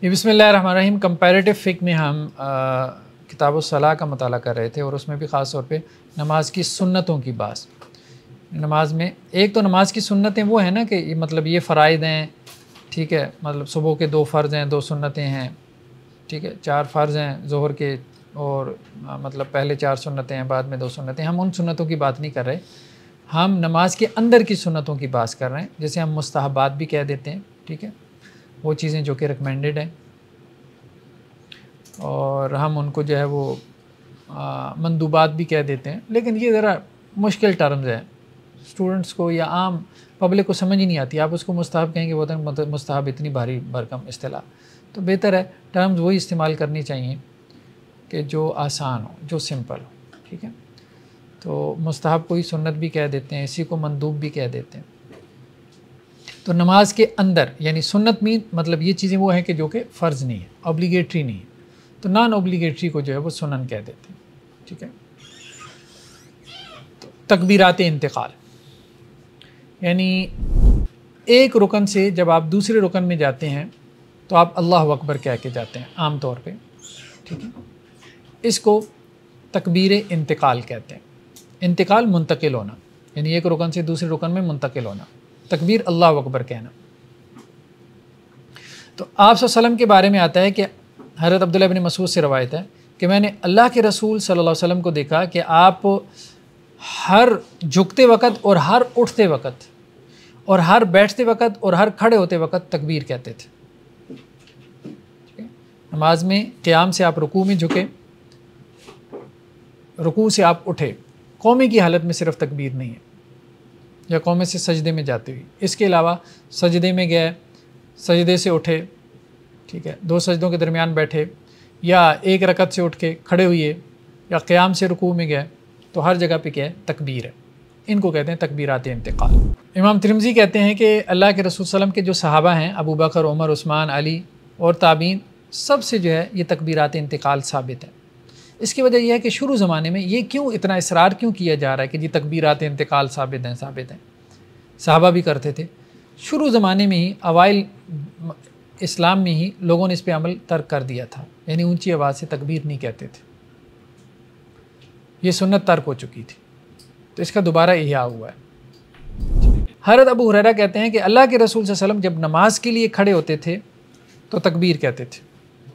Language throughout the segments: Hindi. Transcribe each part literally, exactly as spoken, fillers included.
बिस्मिल्लाहिर्रहमानिर्रहीम। कंपैरेटिव फ़िक़्ह में हम किताब सलाह का मुताला कर रहे थे और उसमें भी ख़ास तौर पे नमाज की सुन्नतों की बात। नमाज में एक तो नमाज की सुन्नतें वो हैं ना कि मतलब ये फ़राइज़ हैं, ठीक है, मतलब सुबह के दो फ़र्ज़ हैं, दो सुन्नतें हैं, ठीक है, चार फ़र्ज़ हैं ज़ोहर के और मतलब पहले चार सुन्नतें हैं, बाद में दो सुन्नतें। हम उन सुन्नतों की बात नहीं कर रहे, हम नमाज के अंदर की सुन्नतों की बात कर रहे हैं, जिसे हम मुस्तहबात भी कह देते हैं, ठीक है, वो चीज़ें जो कि रिकमेंडेड हैं और हम उनको जो है वो आ, मंदूबात भी कह देते हैं। लेकिन ये ज़रा मुश्किल टर्म्स हैं, स्टूडेंट्स को या आम पब्लिक को समझ ही नहीं आती। आप उसको मुस्तहब कहेंगे, वो तो मुस्तहब इतनी भारी भरकम इस्तिलाह, तो बेहतर है टर्म्स वही इस्तेमाल करनी चाहिए कि जो आसान हो, जो सिंपल हो, ठीक है। तो मुस्तहब को ही सुन्नत भी कह देते हैं, इसी को मंदूब भी कह देते हैं। तो नमाज के अंदर यानी सुन्नत मीन मतलब ये चीज़ें वो हैं कि जो कि फ़र्ज़ नहीं है, ऑब्लिगेटरी नहीं है, तो नॉन ऑब्लिगेटरी को जो है वो सुनन कह देते हैं, ठीक है। तो तकबीरात इंतकाल यानी एक रुकन से जब आप दूसरे रुकन में जाते हैं तो आप अल्लाहु अकबर कह के जाते हैं आम तौर पे, ठीक है। इसको तकबीर इंतकाल कहते हैं। इंतकाल मुंतकिल होना, यानी एक रुकन से दूसरे रुकन में मुंतकिल होना, तकबीर अल्लाहु अकबर कहना। तो आप सल्लल्लाहु अलैहि वसल्लम के बारे में आता है कि हज़रत अब्दुल्लाह इब्न मसूद से रवायत है कि मैंने अल्लाह के रसूल सल्लल्लाहु अलैहि वसल्लम को देखा कि आप हर झुकते वक़्त और हर उठते वक़्त और हर बैठते वक़्त और हर खड़े होते वक़्त तकबीर कहते थे। नमाज में क़याम से आप रुकू में झुके, रुकू से आप उठे, कौमे की हालत में सिर्फ तकबीर नहीं है, या कौमे से सजदे में जाते हुए, इसके अलावा सजदे में गए, सजदे से उठे, ठीक है, दो सजदों के दरमियान बैठे, या एक रकत से उठ के खड़े हुए, या क़याम से रुकू में गए, तो हर जगह पे क्या है, तकबीर है। इनको कहते हैं तकबीरात इंतकाल। इमाम तिरमिज़ी कहते हैं कि अल्लाह के रसूल सल्लल्लाहु अलैहि वसल्लम के जो सहाबा हैं, अबू बकर, उमर, उस्मान, अली और ताबीन, सब से जो है ये तकबीरात इंतकाल साबित है। इसकी वजह यह है कि शुरू ज़माने में ये क्यों इतना इसरार क्यों किया जा रहा है कि जी तकबीरात इंतकाल साबित हैं साबित हैं सहाबा भी करते थे। शुरू ज़माने में ही अवाइल इस्लाम में ही लोगों ने इस पर अमल तर्क कर दिया था, यानी ऊंची आवाज़ से तकबीर नहीं कहते थे, ये सुन्नत तर्क हो चुकी थी, तो इसका दोबारा इह्या हुआ है। हज़रत अबू हुरैरा कहते हैं कि अल्लाह के रसूल सल्लल्लाहु अलैहि वसल्लम जब नमाज के लिए खड़े होते थे तो तकबीर कहते थे,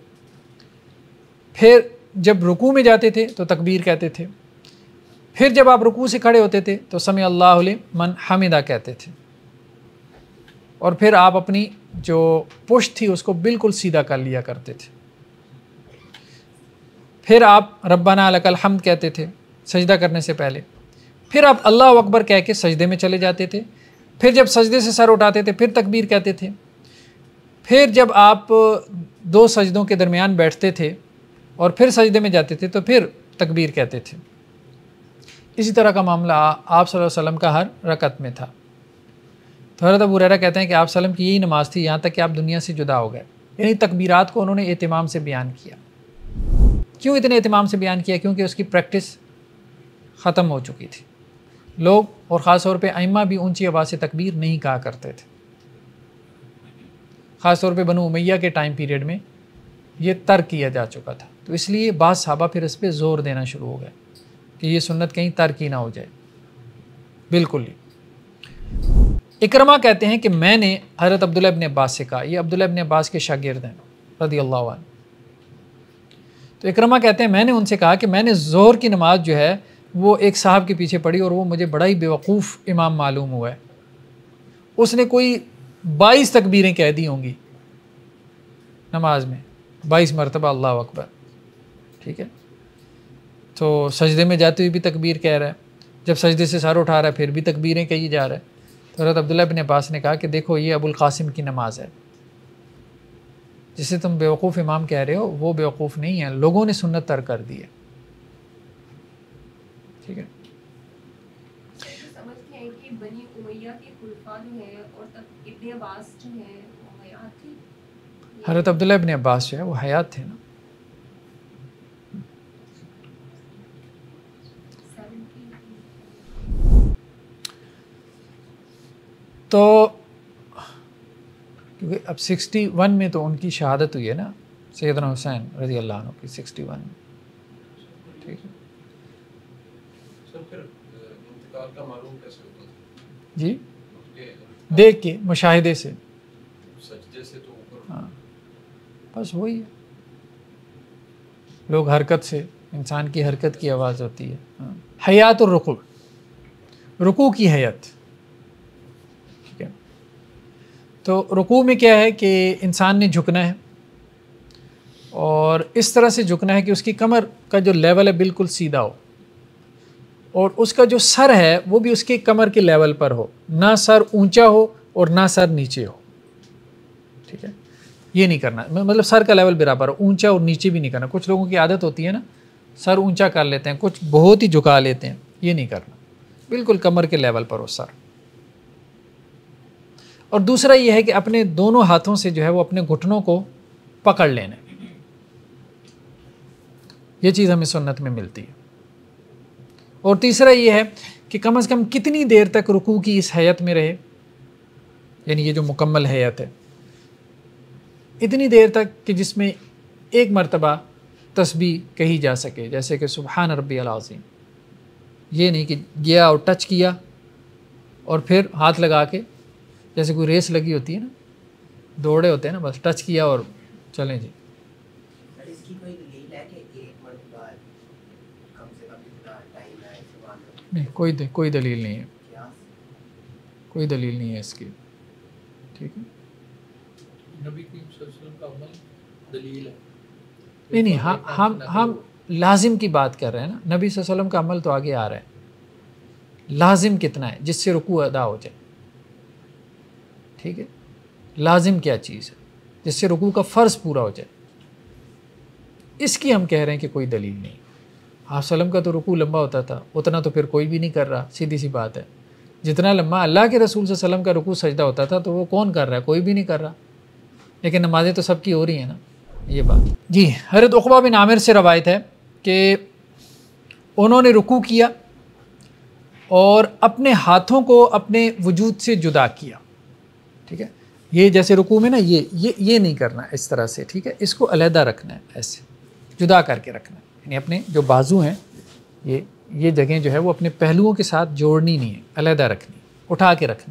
फिर जब रुकू में जाते थे तो तकबीर कहते थे, फिर जब आप रुकू से खड़े होते थे तो समी अल्लाहु लिमन हमिदा कहते थे, और फिर आप अपनी जो पुश्त थी उसको बिल्कुल सीधा कर लिया करते थे। फिर आप रब्बाना लकल हम्द कहते थे सजदा करने से पहले, फिर आप अल्लाह अकबर कह के सजदे में चले जाते थे, फिर जब सजदे से सर उठाते थे फिर तकबीर कहते थे, फिर जब आप दो सजदों के दरमियान बैठते थे और फिर सजदे में जाते थे तो फिर तकबीर कहते थे। इसी तरह का मामला आप सल्लल्लाहु अलैहि वसल्लम का हर रकत में था। तो हज़रत अबू हुरैरा कहते हैं कि आप सल्लम की यही नमाज थी यहाँ तक कि आप दुनिया से जुदा हो गए, यानी तकबीरात को उन्होंने एहतिमाम से बयान किया। क्यों इतने एहतिमाम से बयान किया? क्योंकि उसकी प्रैक्टिस ख़त्म हो चुकी थी। लोग और ख़ास तौर पे अइम्मा भी ऊंची आवाज़ से तकबीर नहीं कहा करते थे। ख़ास तौर पे बनु उमैया के टाइम पीरियड में ये तर्क किया जा चुका था, तो इसलिए बाद सहाबा फिर इस पर ज़ोर देना शुरू हो गए कि ये सुन्नत कहीं तर्क ही ना हो जाए। बिल्कुल ही। इकरमा कहते हैं कि मैंने हज़रत अब्दुल्लाह इब्न अब्बास से कहा, ये अब्दुल्लाह इब्न अब्बास के शागिर्द हैं रज़ियल्लाहु अन्हु। तो इकरमा कहते हैं मैंने उनसे कहा कि मैंने ज़ोहर की नमाज जो है वो एक साहब के पीछे पढ़ी और वो मुझे बड़ा ही बेवकूफ़ इमाम मालूम हुआ है। उसने कोई बाईस तकबीरें कह दी होंगी नमाज में, बाईस मरतबा अल्लाह अकबर, ठीक है। तो सजदे में जाते हुए भी तकबीर कह रहा है, जब सजदे से सर उठा रहा है फिर भी तकबीरें कही जा रहा है। तो हज़रत अब्दुल्लाह इब्न अब्बास ने कहा कि देखो ये अबुल कासिम की नमाज है, जिसे तुम बेवकूफ़ इमाम कह रहे हो वो बेवकूफ़ नहीं है, लोगों ने सुन्नत तर्क कर दी है, ठीक है। समझते हैं कि बनी उमैया के खुलफा जो है और तब इब्न अब्बास जो है वो हयात थे। हज़रत अब्दुल्लाह इब्न अब्बास जो है वो हयात थे ना। तो क्योंकि अब सिक्सटी वन में तो उनकी शहादत हुई है ना, सैयदना हुसैन रज़ी अल्लाह अन्हु की सिक्सटी वन में। ठीक है सर, फिर इंतकाल का मालूम कैसे होता था? जी, देख के, मुशाहिदे से, सजदे से तो ऊपर। हाँ बस वही है, लोग हरकत से, इंसान की हरकत की आवाज़ होती है। हाँ। हयात और रुकू, रुकू की हयात। ठीक है, तो रुकू में क्या है कि इंसान ने झुकना है और इस तरह से झुकना है कि उसकी कमर का जो लेवल है बिल्कुल सीधा हो और उसका जो सर है वो भी उसके कमर के लेवल पर हो, ना सर ऊंचा हो और ना सर नीचे हो। ठीक है, ये नहीं करना, मतलब सर का लेवल बराबर हो, ऊंचा और नीचे भी नहीं करना। कुछ लोगों की आदत होती है ना, सर ऊंचा कर लेते हैं, कुछ बहुत ही झुका लेते हैं, ये नहीं करना, बिल्कुल कमर के लेवल पर हो सर। और दूसरा ये है कि अपने दोनों हाथों से जो है वो अपने घुटनों को पकड़ लेना, ये चीज़ हमें सुन्नत में मिलती है। और तीसरा ये है कि कम से कम कितनी देर तक रुकू की इस हैयत में रहे, यानी ये जो मुकम्मल हैयत है, इतनी देर तक कि जिसमें एक मरतबा तस्बीह कही जा सके, जैसे कि सुबहान रब्बियल अज़ीम। ये नहीं कि गया और टच किया और फिर हाथ लगा के, जैसे कोई रेस लगी होती है ना, दौड़े होते हैं ना, बस टच किया और चलें जी। इसकी कोई दलील है कि एक मरतबा कम से कम इतना टाइम है सुभान अल्लाह? नहीं, कोई दे, कोई दलील नहीं है, क्या कोई दलील नहीं है इसकी। ठीक है, नबी करीम सल्लल्लाहु अलैहि वसल्लम का अमल दलील है। नहीं नहीं, हम हम हम लाजिम की बात कर रहे हैं ना, नबी सल्लल्लाहु अलैहि वसल्लम का अमल तो आगे आ रहा है, लाजिम कितना है जिससे रुकू अदा हो जाए। ठीक है, लाजिम क्या चीज़ है जिससे रुकू का फ़र्ज़ पूरा हो जाए, इसकी हम कह रहे हैं कि कोई दलील नहीं। आप सल्लम का तो रुकू लंबा होता था, उतना तो फिर कोई भी नहीं कर रहा, सीधी सी बात है। जितना लंबा अल्लाह के रसूल सल्लल्लाहु अलैहि वसल्लम का रुकू सजदा होता था तो वो कौन कर रहा है, कोई भी नहीं कर रहा। लेकिन नमाज़ें तो सबकी हो रही हैं ना, ये बात जी। हज़रत उक़बा बिन आमिर से रवायत है कि उन्होंने रुकू किया और अपने हाथों को अपने वजूद से जुदा किया। ठीक है, ये जैसे रुकू में ना, ये ये ये नहीं करना इस तरह से। ठीक है, इसको अलहदा रखना है, ऐसे जुदा करके रखना है, यानी अपने जो बाजू हैं, ये ये जगह जो है वो अपने पहलुओं के साथ जोड़नी नहीं है, अलहदा रखनी, उठा के रखनी।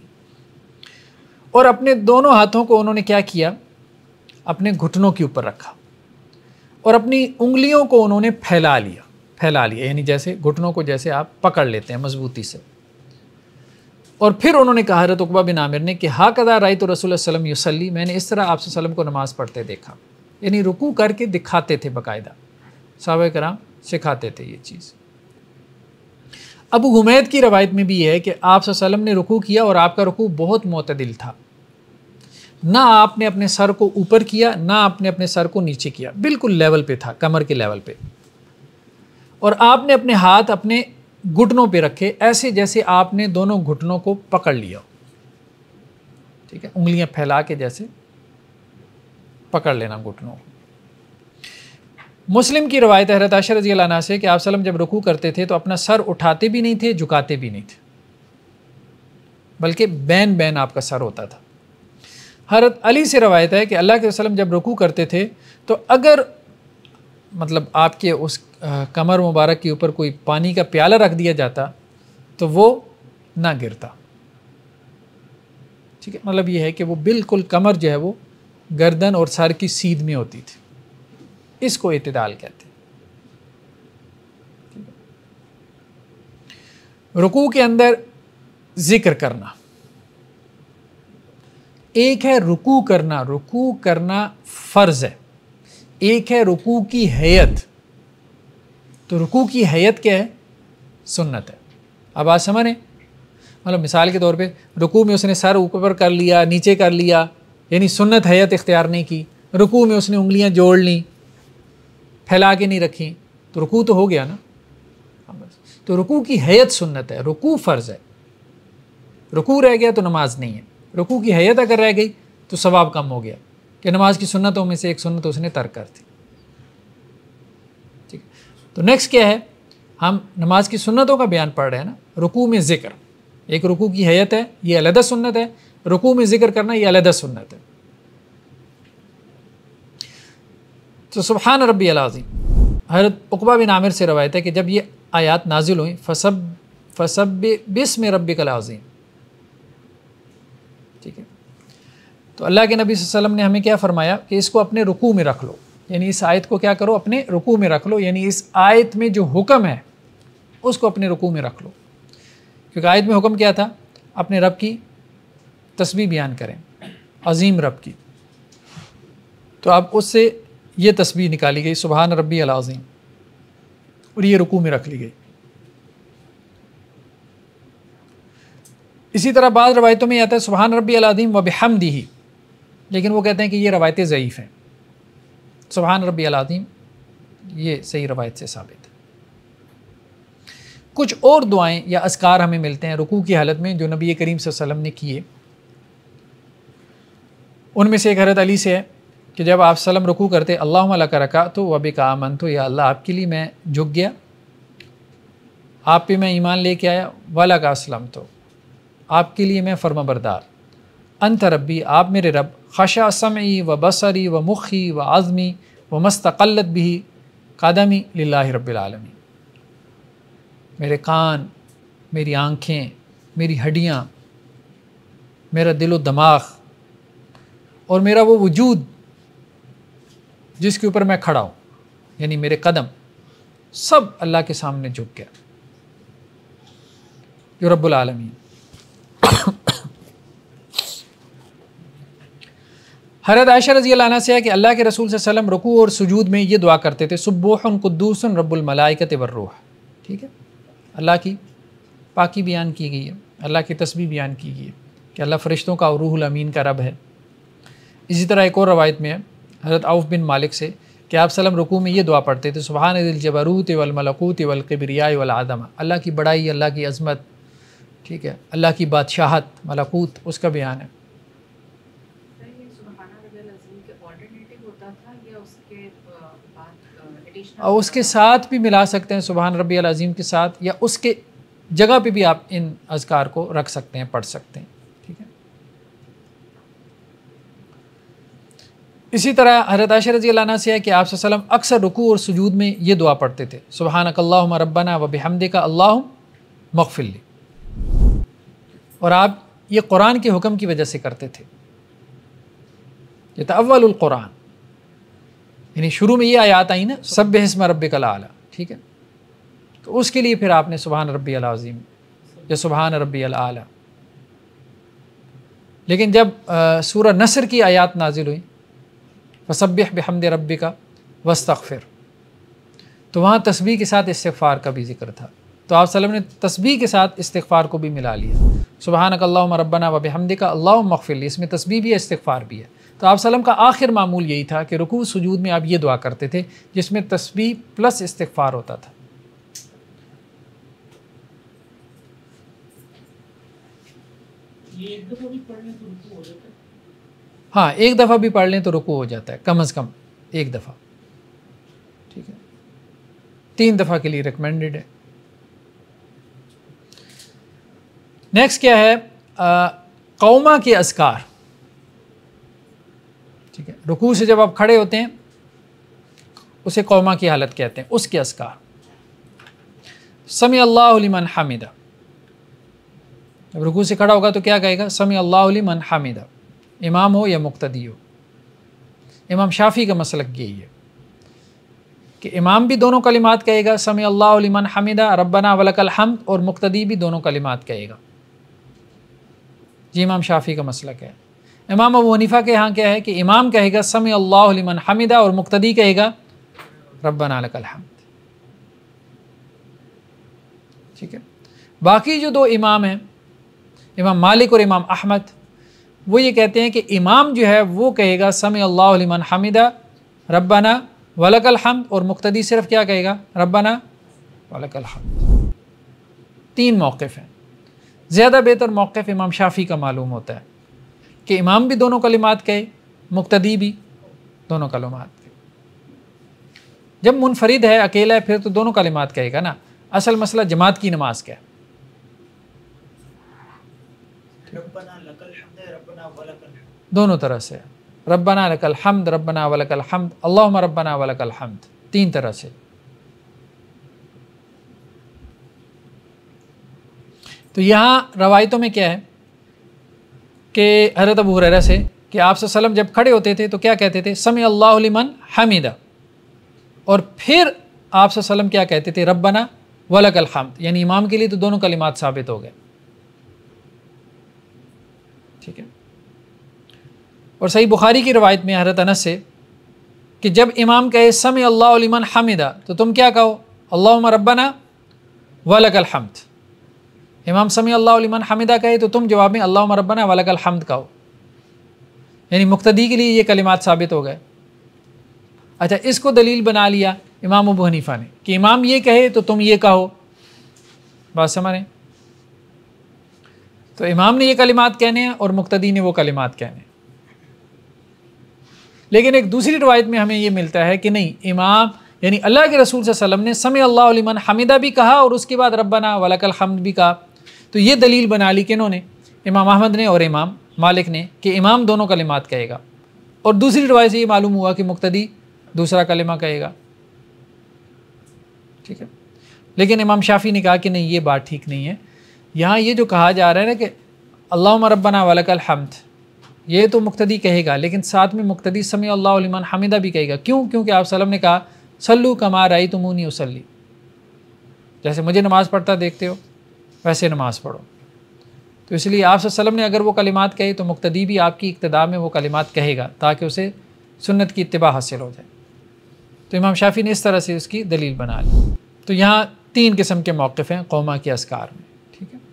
और अपने दोनों हाथों को उन्होंने क्या किया, अपने घुटनों के ऊपर रखा और अपनी उंगलियों को उन्होंने फैला लिया, फैला लिया यानी जैसे घुटनों को जैसे आप पकड़ लेते हैं मजबूती से। और फिर उन्होंने कहा, हज़रत उक़बा बिन आमिर ने, कि हा कदा राई तो रसूल सल्लम युसल्ली, मैंने इस तरह आप सल्लम को नमाज़ पढ़ते देखा, यानी रुकू करके दिखाते थे, बाकायदा सहाबा कराम सिखाते थे ये चीज़। अबू हुमैद की रवायत में भी है कि आप सल्लम ने रुकू किया और आपका रुकू बहुत मोतदिल था, ना आपने अपने सर को ऊपर किया ना आपने अपने सर को नीचे किया, बिल्कुल लेवल पे था, कमर के लेवल पे। और आपने अपने हाथ अपने घुटनों पे रखे, ऐसे जैसे आपने दोनों घुटनों को पकड़ लिया। ठीक है, उंगलियां फैला के जैसे पकड़ लेना घुटनों को। मुस्लिम की रवायत है हज़रत आयशा रज़ी अल्लाह अन्हा से कि आप सल्लम जब रुकू करते थे तो अपना सर उठाते भी नहीं थे, झुकाते भी नहीं थे, बल्कि बैन बैन आपका सर होता था। हज़रत अली से रवायत है कि अल्लाह के वसल्लम जब रुकू करते थे तो अगर मतलब आपके उस आ, कमर मुबारक के ऊपर कोई पानी का प्याला रख दिया जाता तो वो ना गिरता। ठीक है, मतलब ये है कि वो बिल्कुल कमर जो है वो गर्दन और सर की सीध में होती थी, इसको इत्तिदाल कहते हैं। रुकू के अंदर जिक्र करना, एक है रुकू करना, रुकू करना फ़र्ज़ है, एक है रुकू की हैयत। तो रुकू की हैयत क्या है, सुन्नत है। अब आज समझ, मतलब मिसाल के तौर पे रुकू में उसने सर ऊपर कर लिया, नीचे कर लिया, यानी सुन्नत हैयत इख्तियार नहीं की। रुकू में उसने उंगलियां जोड़ ली, फैला के नहीं रखी, तो रुकू तो हो गया ना। तो रुकू की हैयत सुन्नत है, रुकू फ़र्ज़ है। रुकू रह गया तो नमाज नहीं है, रुकू की हैयत अगर रह गई तो सवाब कम हो गया कि नमाज की सुन्नतों में से एक सुन्नत उसने तर्क कर दी। ठीक है, तो नेक्स्ट क्या है, हम नमाज की सुन्नतों का बयान पढ़ रहे हैं ना। रुकू में ज़िक्र, एक रुकू की हैयत है, ये अलहदा सुन्नत है। रुकू में ज़िक्र करना ये अलहदा सुन्नत है। तो सुबहान रब्बी अल अज़ीम, हज़रत उक़बा बिन आमिर से रवायत है कि जब ये आयात नाजिल हुई फसब फसब बिस्मि रब्बिकल अज़ीम, ठीक है, तो अल्लाह के नबी सल्लल्लाहु अलैहि वसल्लम ने हमें क्या फ़रमाया कि इसको अपने रुकू में रख लो, यानी इस आयत को क्या करो, अपने रुकू में रख लो, यानी इस आयत में जो हुक्म है उसको अपने रुकू में रख लो। क्योंकि आयत में हुक्म क्या था, अपने रब की तस्बीह बयान करें, अज़ीम रब की। तो अब उससे ये तस्बीह निकाली गई सुबहान रब्बी अल अज़ीम, और ये रुकू में रख ली गई। इसी तरह बाद रवायतों में आता है सुबहान रब्बी अल अज़ीम व बिहम्दिही, लेकिन वो कहते हैं कि ये रवायतें ज़ईफ़ हैं। सुबहान रब्बी अल अज़ीम ये सही रवायत से साबित है। कुछ और दुआएं या अस्कार हमें मिलते हैं रुकू की हालत में जो नबी करीम सल्लल्लाहु अलैहि वसल्लम ने किए। उनमें से एक हज़रत अली से है कि जब आप सल्लम रुकू करते अल्लाहुम्मा लका रकाअतु व बिका आमनतु, या अल्लाह आपके लिए मैं झुक गया, आप पे मैं ईमान लेके आया, वलका अस्लमतु, आपके लिए मैं फर्माबरदार, अंत रब्बी, आप मेरे रब, खशा समई व बसरी व मुखी व आज़मी व मस्तक़ल्लत बिही कदमी लिल्लाहि रब्बिल आलमीन, मेरे कान, मेरी आँखें, मेरी हड्डियाँ, मेरा दिलो दिमाग और मेरा वो वजूद जिसके ऊपर मैं खड़ा हूँ, यानी मेरे कदम, सब अल्लाह के सामने झुक गया, जो रब्बुल आलमीन। हज़रत आयशा रज़ी अल्लाह अन्हा से है कि अल्लाह के रसूल सल्लल्लाहु अलैहि वसल्लम रुकू और सुजूद में ये दुआ करते थे, सुब्बुहुन कुद्दूसुन रब्बुल मलाइकति वर्रूह, ठीक है, अल्लाह की पाकी बयान की गई है, अल्लाह की तस्बीह बयान की गई है कि अल्लाह फ़रिश्तों का और रूहुल अमीन का रब है। इसी तरह एक और रवायत में है हज़रत औफ़ बिन मालिक से कि आप सल्लम रुकू में ये दुआ पढ़ते थे, सुबहान ज़िल जबरूत वल मलकूत वल किब्रिया वल आज़मा, अल्लाह की बड़ाई, अल्लाह की अज़मत, ठीक है, अल्लाह की बादशाहत, मलकूत, उसका बयान है। और उसके साथ भी मिला सकते हैं सुबहान रब्बी अल अज़ीम के साथ, या उसके जगह पे भी आप इन अज़कार को रख सकते हैं, पढ़ सकते हैं, ठीक है। इसी तरह हज़रत आयशा रज़ी अल्लाह अन्हा से है कि आप सल्लल्लाहु अलैहि वसल्लम अक्सर रुकू और सुजूद में ये दुआ पढ़ते थे, सुब्हानकल्लाहुम्मा रब्बना व बिहम्दिका अल्लाहुम्मा मग़फ़िरली, और आप ये कुरान के हुक्म की वजह से करते थे। ये तअव्वलुल कुरान, यानी शुरू में ये आयत आई ना, सब्बिह इस्म रब्बिकल आला, ठीक है, तो उसके लिए फिर आपने सुबहान रब्बी अल अज़ीम या सुबहान रब्बी अल आला। लेकिन जब सूरह नसर की आयत नाजिल हुई, फसब्बिह बिहम्दि रब्बिका वस्तग़फिर, तो वहाँ तस्बीह के साथ इस्तिग़फ़ार का भी जिक्र था, तो आप सल्लम ने तस्बीह के साथ इस्तिग़फ़ार को भी मिला लिया, सुब्हानकल्लाहुम्मा रब्बना व बिहम्दिका अल्लाहुम्मा मग़फ़िरली, इसमें तस्बीह भी है, इस्तिग़फ़ार भी है। तो आप सल्लम का आखिर मामूल यही था कि रुकू सुजूद में आप ये दुआ करते थे जिसमें तस्बीह प्लस इस्तिग़फ़ार होता था। ये एक दफ़ा भी पढ़ लें तो रुकू हो जाता है? हाँ, एक दफ़ा भी पढ़ लें तो रुकू हो जाता है, कम अज़ कम एक दफ़ा, ठीक है, तीन दफ़ा के लिए रिकमेंडेड है। नेक्स्ट क्या है, कौमा के अज़कार, ठीक है, रुकू से जब आप खड़े होते हैं उसे कौमा की हालत कहते हैं, उसके अज़कार, समी अल्लाहु लिमन हमिदा, जब रुकू से खड़ा होगा तो क्या कहेगा, समी अल्लाहु लिमन हमिदा, इमाम हो या मुक्तदी हो। इमाम शाफ़ी का मसलक यही है कि इमाम भी दोनों कलिमात कहेगा, समी अल्लाहु लिमन हमिदा रब्बना वलकल हम्द, और मुक्तदी भी दोनों कलिमात कहेगा। जी इमाम शाफ़ी का मसलक है। इमाम अबू हनीफ़ा के यहाँ क्या है कि इमाम कहेगा समी अल्लाहु लिमन हमिदा और मुक्तदी कहेगा रब्बना लकल हम्द, ठीक है। बाकी जो दो इमाम हैं, इमाम मालिक और इमाम अहमद, वो ये कहते हैं कि इमाम जो है वो कहेगा समी अल्लाहु लिमन हमिदा रब्बना वलकल हम्द, और मुक्तदी सिर्फ क्या कहेगा, रब्बना वलकल हम्द। तीन मौक़िफ़ हैं। ज़्यादा बेहतर मौक़िफ़ इमाम शाफ़ी का मालूम होता है कि इमाम भी दोनों कलिमात कहे, मुक्तदी भी दोनों कलिमात कहे। जब मुनफरिद है, अकेला है, फिर तो दोनों कलिमात कहेगा ना। असल मसला जमात की नमाज का है। दोनों तरह से, रब्बना लकल हम्द, रब्बना वलकल हम्द, अल्लाहुम्मा रब्बना वलकल हम्द, तीन तरह से। तो यहाँ रवायतों में क्या है कि हज़रत अबू हुरैरा से कि आप सल्लल्लाहु अलैहि वसल्लम जब खड़े होते थे तो क्या कहते थे, समी अल्लाहु लिमन हमीदा, और फिर आप सल्लल्लाहु अलैहि वसल्लम क्या कहते थे, रब्बना वलकल हम्द, यानी इमाम के लिए तो दोनों कलिमात साबित हो गए। ठीक है। और सही बुखारी की रवायत में हज़रत अनस से कि जब इमाम कहे समी अल्लाहु लिमन हमीदा तो तुम क्या कहो, अल्लाहुम्मा रब्बना वलकल हम्द। इमाम समी अल्लाहु लिमन हमीदा कहे तो तुम जवाब में अल्लाहुम्मा रब्बना वलकल हम्द कहो, यानी मुक्तदी के लिए ये कलिमात साबित हो गए। अच्छा, इसको दलील बना लिया इमाम अबू हनीफा ने कि इमाम ये कहे तो तुम ये कहो। बात समझ रहे? तो इमाम ने ये कलिमात कहने हैं और मुक्तदी ने वो कलिमात कहने हैं। लेकिन एक दूसरी रवायत में हमें ये मिलता है कि नहीं, इमाम यानी अल्लाह के रसूल सल्लल्लाहु अलैहि वसल्लम ने समी अल्लाहु लिमन हमीदा भी कहा और उसके बाद रब्बना वलकल हम्द भी कहा। तो ये दलील बना ली किन्होंने, इमाम अहमद ने और इमाम मालिक ने, कि इमाम दोनों कलिमात कहेगा। और दूसरी रवायत से ये मालूम हुआ कि मुक्तदी दूसरा कलिमा कहेगा। ठीक है। लेकिन इमाम शाफी ने कहा कि नहीं, ये बात ठीक नहीं है। यहाँ ये जो कहा जा रहा है ना कि अल्लाहुम्मा रब्बना वलकल हम्द, ये तो मुक्तदी कहेगा, लेकिन साथ में मुक्तदी समी अल्लाहु लिमन हमीदा भी कहेगा। क्यों? क्योंकि आप सल्लम ने कहा सल्लू कमा रअयतुमूनी उसल्ली, जैसे मुझे नमाज़ पढ़ता देखते हो वैसे नमाज़ पढ़ो। तो इसलिए आप सल्लम ने अगर वो कलिमात कहे तो मुक्तदी भी आपकी इक्तदा में वो कलिमात कहेगा ताकि उसे सुन्नत की इत्तिबा हासिल हो जाए। तो इमाम शाफी ने इस तरह से उसकी दलील बना ली। तो यहाँ तीन किस्म के मौक़िफ़ हैं कौमा के अस्कार में। ठीक है।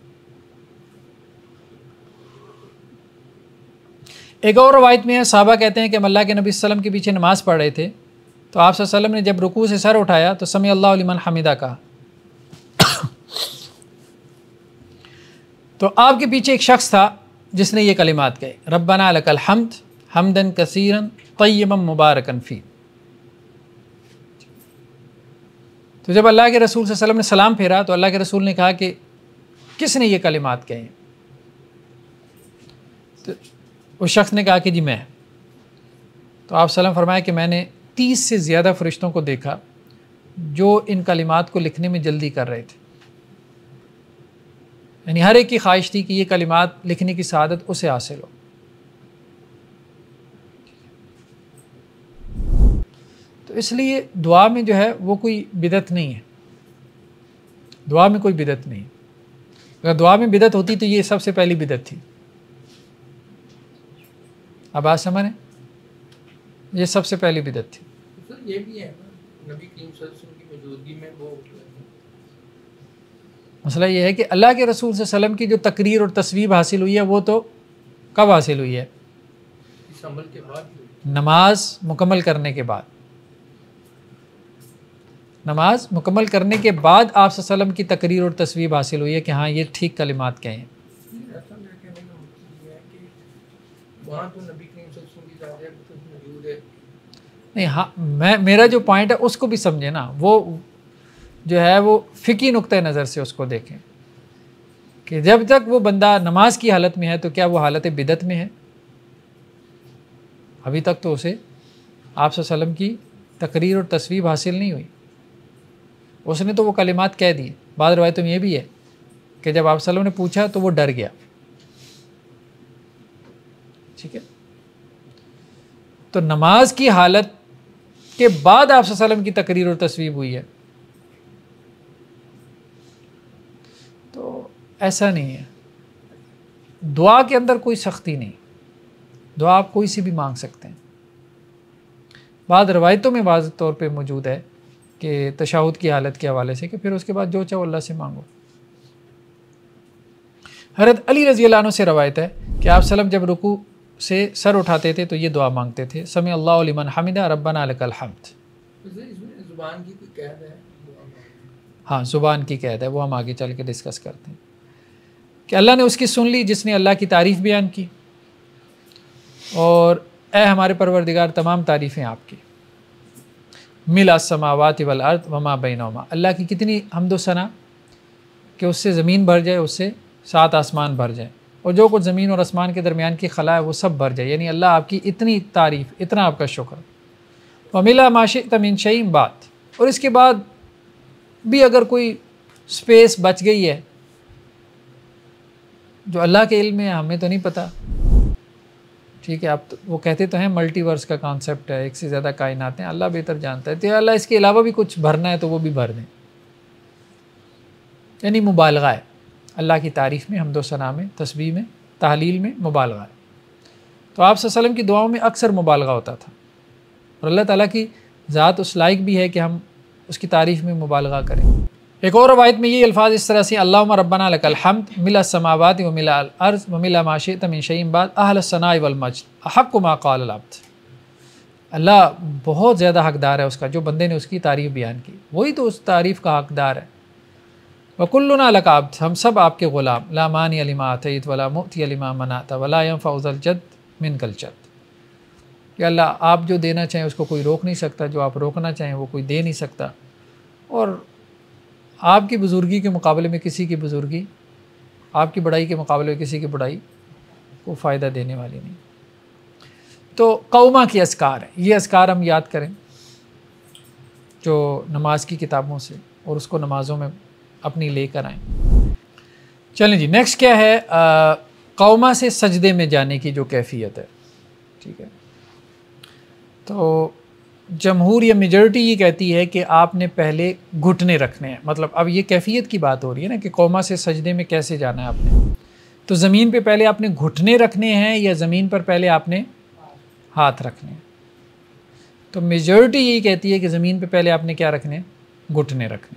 एक और रवायत में है, साहबा कहते हैं कि हम अल्लाह के नबी सल्लम के पीछे नमाज़ पढ़ रहे थे तो आप सल्लम ने जब रुकू से सर उठाया तो समी अल्लाहु लिमन हमीदा कहा। तो आपके पीछे एक शख्स था जिसने ये कलिमात कहे, रब्बना लकल हम्द हम्दन कसीरन तय्यबन मुबारकन फी। तो जब अल्लाह के रसूल सल्लल्लाहु अलैहि वसल्लम ने सलाम फेरा तो अल्लाह के रसूल ने कहा कि किसने ये कलिमात कहे? तो उस शख्स ने कहा कि जी मैं। तो आप सल्लम फरमाया कि मैंने तीस से ज़्यादा फरिश्तों को देखा जो इन कलिमात को लिखने में जल्दी कर रहे थे, यानी हर एक की ख्वाहिश थी कि ये कलिमात लिखने की सआदत उसे हासिल हो। तो इसलिए दुआ में जो है वो कोई बिदत नहीं है, दुआ में कोई बिदत नहीं है। अगर दुआ में बिदत होती तो ये सबसे पहली बिदत थी। अब बात समझ, ये सबसे पहली बिदत थी। सर ये भी है ना, नबी करीम सल्लल्लाहु अलैहि वसल्लम की मौजूदगी में वो मसला ये है कि अल्लाह के रसूल सल्लल्लाहु अलैहि वसल्लम की जो तकरीर और तस्वीब हासिल हुई है वो तो कब हासिल हुई है? इस अमल के बाद, नमाज मुकम्मल करने के बाद। नमाज मुकम्मल करने के बाद आप सल्लल्लाहु अलैहि वसल्लम की तकरीर और तस्वीब हासिल हुई है कि हाँ ये ठीक कलिमात कहे हैं। ऐसा मेरे कहने का मतलब ये है कि वहाँ तो नबी करीम सल्लल्लाहु अलैहि वसल्लम की ज़ात मौजूद है। नहीं, हाँ, मैं मेरा जो पॉइंट है उसको भी समझे ना, वो जो है वो फ़िकी नुक्ते नज़र से उसको देखें कि जब तक वो बंदा नमाज की हालत में है तो क्या वो हालत बिदत में है? अभी तक तो उसे आप सल्लल्लाहु अलैहि वसल्लम की तकरीर और तस्वीब हासिल नहीं हुई, उसने तो वो कलिमात कह दिए। बाद रवायतों में ये भी है कि जब आप सल्लल्लाहु अलैहि वसल्लम ने पूछा तो वो डर गया। ठीक है। तो नमाज की हालत के बाद आप सल्लल्लाहु अलैहि वसल्लम की तकरीर और तस्वीब हुई है। तो ऐसा नहीं है, दुआ के अंदर कोई सख्ती नहीं, दुआ आप कोई सी भी मांग सकते हैं। बाद रवायतों में वाज़ तौर पे मौजूद है कि तशाहुद की हालत के हवाले से कि फिर उसके बाद जो चाहो अल्लाह से मांगो। हज़रत अली रज़ी अल्लाह अन्हु से रवायत है कि आप सल्लम जब रुकू से सर उठाते थे तो ये दुआ मांगते थे, समी अल्लाहु लिमन हमीदा रब्बना लकल हम्द। इसमें ज़ुबान की कोई कैद है? हाँ, ज़ुबान की कैद है, वो हम आगे चल के डिस्कस करते हैं कि अल्लाह ने उसकी सुन ली जिसने अल्लाह की तारीफ़ बयान की, और ए हमारे परवरदिगार तमाम तारीफ़ें आपकी, मिला समावाति वल अर्द वमा बैनहुमा, अल्लाह की कितनी हम्द व सना कि उससे ज़मीन भर जाए, उससे सात आसमान भर जाए, और जो कुछ ज़मीन और आसमान के दरमियान की खला है वो सब भर जाए। यानी अल्लाह आपकी इतनी तारीफ़, इतना आपका शुक्र। वमिला माशित मिन शैइन बात, और इसके बाद भी अगर कोई स्पेस बच गई है जो अल्लाह के इल्म में है, हमें तो नहीं पता, ठीक है। आप तो, वो कहते तो हैं मल्टीवर्स का कॉन्सेप्ट है, एक से ज़्यादा कायनात हैं, अल्लाह बेहतर जानता है। तो अल्लाह इसके अलावा भी कुछ भरना है तो वो भी भर दें। यानी मुबालगा है अल्लाह की तारीफ़ में, हम्दो सना में, तस्बीह में, ताहलील में मुबालगा है। तो आप सल्लल्लाहु अलैहि वसल्लम की दुआओं में अक्सर मुबालगा होता था, और अल्लाह ताला की ज़ात उस लायक भी है कि हम उसकी तारीफ़ में मुबालगा करें। एक और रवायत में ये अल्फाज इस तरह से, अल्लाहुम्मा रब्बना लकल हम्द मिला समावाति व मिला अल अर्ज़ व मिला मा शि'त मिन शैइन बाद अहल सनाई वल मज्द अहक्कु मा क़ाल अल अब्द। अल्लाह बहुत ज़्यादा हकदार है उसका, जो बंदे ने उसकी तारीफ़ बयान की वही तो उस तारीफ़ का हकदार है। व कुल्लुना लका अब्द, हम सब आपके ग़ुलाम, ला मानिअ लिमा अतैत वला मुअतिय लिमा मनात वला यनफ़उ ज़ल जद्द मिनकल जद्द। कि अल्लाह आप जो देना चाहें उसको कोई रोक नहीं सकता, जो आप रोकना चाहें वो कोई दे नहीं सकता, और आपकी बुज़ुर्गी के मुकाबले में किसी की बुज़ुर्गी, आपकी बड़ाई के मुकाबले में किसी की बड़ाई को फ़ायदा देने वाली नहीं। तो कौमा की अस्कार है, ये अस्कार हम याद करें जो नमाज की किताबों से, और उसको नमाज़ों में अपनी लेकर आएँ। चलें जी, नेक्स्ट क्या है, आ, कौमा से सजदे में जाने की जो कैफियत है, ठीक है। तो जमहूर या मेजॉरिटी ये कहती है कि आपने पहले घुटने रखने हैं। मतलब अब ये कैफियत की बात हो रही है ना कि कौमा से सजदे में कैसे जाना है आपने। तो ज़मीन पे पहले आपने घुटने रखने हैं या ज़मीन पर पहले आपने हाथ रखने हैं। तो मेजॉरिटी यही कहती है कि ज़मीन पे पहले आपने क्या रखने, घुटने रखने।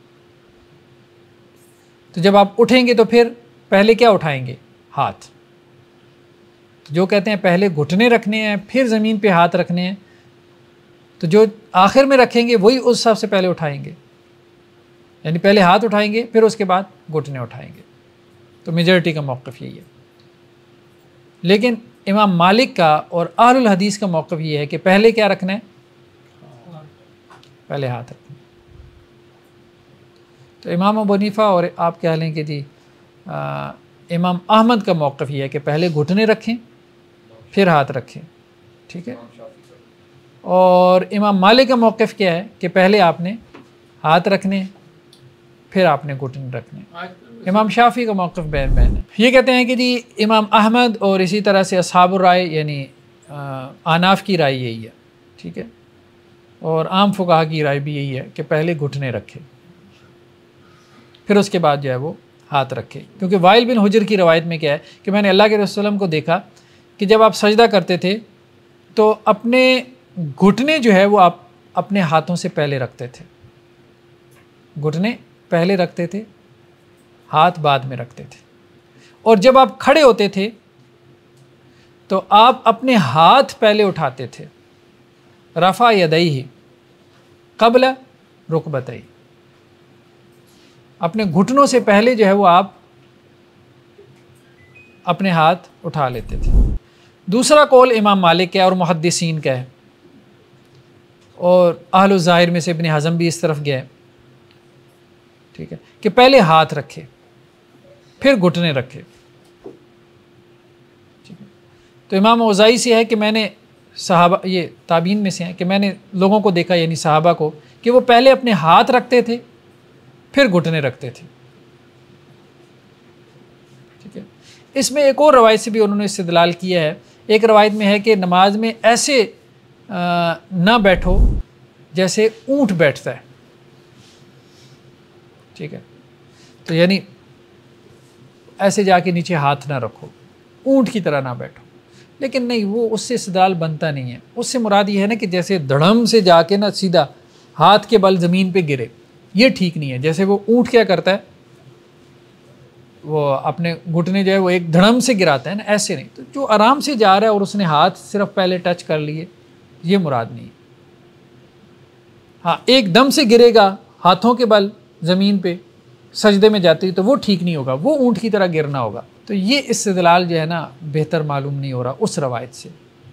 तो जब आप उठेंगे तो फिर पहले क्या उठाएंगे, हाथ। तो जो कहते हैं पहले घुटने रखने हैं फिर ज़मीन पे हाथ रखने हैं, तो जो आखिर में रखेंगे वही उस हिसाब से पहले उठाएंगे, यानी पहले हाथ उठाएंगे फिर उसके बाद घुटने उठाएंगे। तो मेजॉरिटी का मौक़िफ़ यही है। लेकिन इमाम मालिक का और अहलुल हदीस का मौक़िफ़ ये है कि पहले क्या रखना है, पहले हाथ रखना। तो इमाम अबू हनीफा और आप कह लें कि जी आ, इमाम अहमद का मौक़िफ़ ये है कि पहले घुटने रखें फिर हाथ रखें, ठीक है। और इमाम मालिक का मौक़िफ़ क्या है कि पहले आपने हाथ रखने फिर आपने घुटने रखने। इमाम शाफ़ी का मौक़िफ़ बैन बैन है। ये कहते हैं कि जी इमाम अहमद और इसी तरह से अस्हाबुर राय यानी आनाफ की राय यही है, ठीक है। और आम फुक़हा की राय भी यही है कि पहले घुटने रखे फिर उसके बाद जो है वो हाथ रखे। क्योंकि वाइल बिन हुजर की रवायत में क्या है कि मैंने अल्लाह के रसूल को देखा कि जब आप सजदा करते थे तो अपने घुटने जो है वो आप अपने हाथों से पहले रखते थे, घुटने पहले रखते थे, हाथ बाद में रखते थे। और जब आप खड़े होते थे तो आप अपने हाथ पहले उठाते थे, रफ़ा यदैहि क़ब्ल रुकबतैहि, अपने घुटनों से पहले जो है वो आप अपने हाथ उठा लेते थे। दूसरा कौल इमाम मालिक का और मुहद्दिसीन का है, और अहलुल ज़ाहिर में से इब्न हज़म भी इस तरफ गए, ठीक है, कि पहले हाथ रखे फिर घुटने रखे, ठीक है। तो इमाम औज़ाई से है कि मैंने सहाबा, ये ताबीन में से हैं कि मैंने लोगों को देखा यानी सहाबा को कि वो पहले अपने हाथ रखते थे फिर घुटने रखते थे, ठीक है। इसमें एक और रवायत से भी उन्होंने इस्तिदलाल किया है। एक रवायत में है कि नमाज में ऐसे ना बैठो जैसे ऊँट बैठता है, ठीक है। तो यानी ऐसे जाके नीचे हाथ ना रखो, ऊँट की तरह ना बैठो। लेकिन नहीं, वो उससे इस्तिदलाल बनता नहीं है। उससे मुराद ये है ना कि जैसे धड़म से जाके ना सीधा हाथ के बल ज़मीन पे गिरे, ये ठीक नहीं है। जैसे वो ऊँट क्या करता है, वो अपने घुटने जो है वो एक धड़म से गिराता है ना, ऐसे नहीं। तो जो आराम से जा रहा है और उसने हाथ सिर्फ पहले टच कर लिए, ये मुराद नहीं। हाँ, एकदम से गिरेगा हाथों के बल ज़मीन पे सजदे में जाती तो वो ठीक नहीं होगा, वो ऊँट की तरह गिरना होगा। तो ये इस्तिदलाल जो है ना बेहतर मालूम नहीं हो रहा उस रवायत से।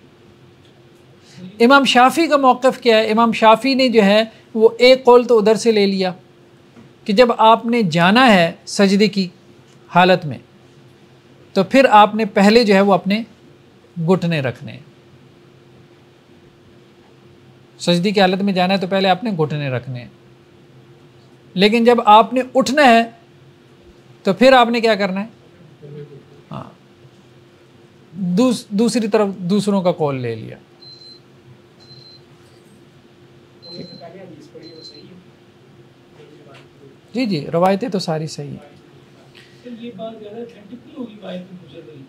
इमाम शाफ़ी का मौक़िफ़ क्या है, इमाम शाफ़ी ने जो है वो एक कौल तो उधर से ले लिया कि जब आपने जाना है सजदे की हालत में तो फिर आपने पहले जो है वो अपने घुटने रखने हैं। सजदी की हालत में जाना है तो पहले आपने घुटने रखने हैं। लेकिन जब आपने उठना है तो फिर आपने क्या करना है? हाँ, दूस, दूसरी तरफ दूसरों का कॉल ले लिया। जी जी, रवायतें तो सारी सही है। ये बात ज़्यादा ऑथेंटिक नहीं होगी बात में मुझे नहीं।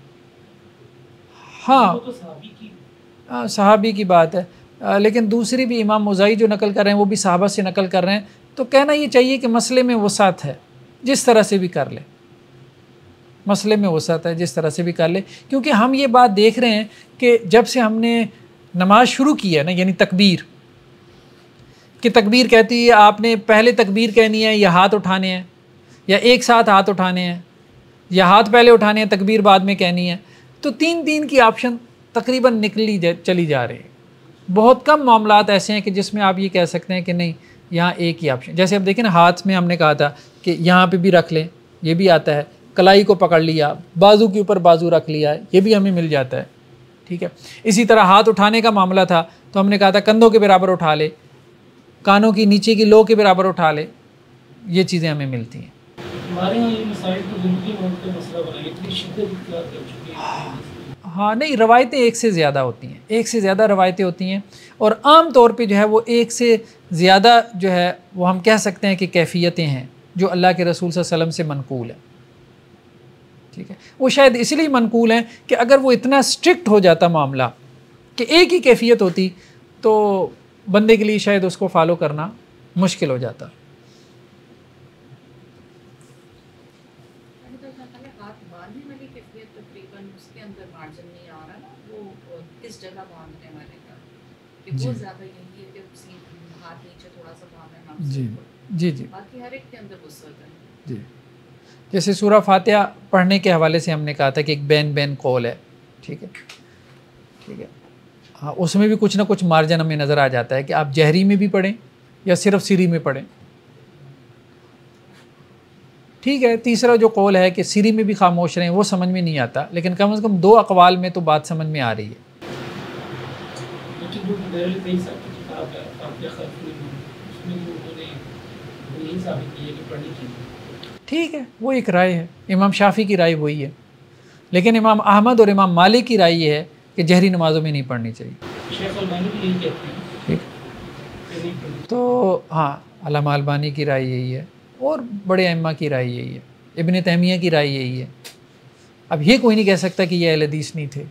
हाँ, तो सहाबी की हाँ सहाबी की बात है, आ, लेकिन दूसरी भी इमाम मुज़ाई जो नकल कर रहे हैं वो भी सहाबा से नकल कर रहे हैं। तो कहना ये चाहिए कि मसले में वसात है, जिस तरह से भी कर ले, मसले में वसात है, जिस तरह से भी कर ले। क्योंकि हम ये बात देख रहे हैं कि जब से हमने नमाज शुरू की है ना, यानी तकबीर कि तकबीर कहती है आपने पहले तकबीर कहनी है या हाथ उठाने हैं, या एक साथ हाथ उठाने हैं, या हाथ पहले उठाने हैं तकबीर बाद में कहनी है। तो तीन तीन की ऑप्शन तकरीबन निकली जा, चली जा रही है। बहुत कम मामलात ऐसे हैं कि जिसमें आप ये कह सकते हैं कि नहीं यहाँ एक ही ऑप्शन। जैसे अब देखें ना, हाथ में हमने कहा था कि यहाँ पे भी रख लें, ये भी आता है। कलाई को पकड़ लिया, बाजू के ऊपर बाजू रख लिया, ये भी हमें मिल जाता है। ठीक है, इसी तरह हाथ उठाने का मामला था तो हमने कहा था कंधों के बराबर उठा ले, कानों की नीचे की लो के बराबर उठा ले, ये चीज़ें हमें मिलती हैं। हमारे यहाँ ये मसाइल तो ज़िंदगी मौत का मसला बना है, इतनी शिद्दत इख्तियार कर चुकी है। हाँ नहीं, रवायतें एक से ज़्यादा होती हैं, एक से ज़्यादा रवायतें होती हैं। और आम तौर पे जो है वो एक से ज़्यादा जो है वो हम कह सकते हैं कि कैफ़ियतें हैं जो अल्लाह के रसूल सल्लल्लाहु अलैहि वसल्लम से मनकूल है। ठीक है, वो शायद इसलिए मनकूल हैं कि अगर वो इतना स्ट्रिक्ट हो जाता मामला कि एक ही कैफ़ियत होती तो बंदे के लिए शायद उसको फॉलो करना मुश्किल हो जाता। हाथ बांधने वाली कैफियत तकरीबन उसके अंदर मार्जिन नहीं आ रहा ना, वो किस जगह बांधने वाले का कि वो ज़्यादा यही है कि उसी हाथ नीचे थोड़ा सा बांधना। जी जी जी, बाकी हर एक के अंदर वसअत है। जी, जैसे सूरह फातिहा पढ़ने के हवाले से हमने कहा था कि एक बैन बैन कॉल है। ठीक है, ठीक है, हाँ, उसमें भी कुछ ना कुछ मार्जिन हमें नज़र आ जाता है कि आप जहरी में भी पढ़ें या सिर्फ सिरी में पढ़ें। ठीक है, तीसरा जो कौल है कि सिरी में भी खामोश रहें, वो समझ में नहीं आता, लेकिन कम से कम दो अकवाल में तो बात समझ में आ रही है। ठीक है, वो एक राय है, इमाम शाफी की राय वही है, लेकिन इमाम अहमद और इमाम मालिक की राय ये है कि जहरी नमाज़ों में नहीं पढ़नी चाहिए। ठीक, तो हाँ, अल्लामा अलबानी की राय यही है और बड़े अइम्मा की राय यही है, इब्न तैमिया की राय यही है। अब ये कोई नहीं कह सकता कि ये अहले हदीस नहीं थे।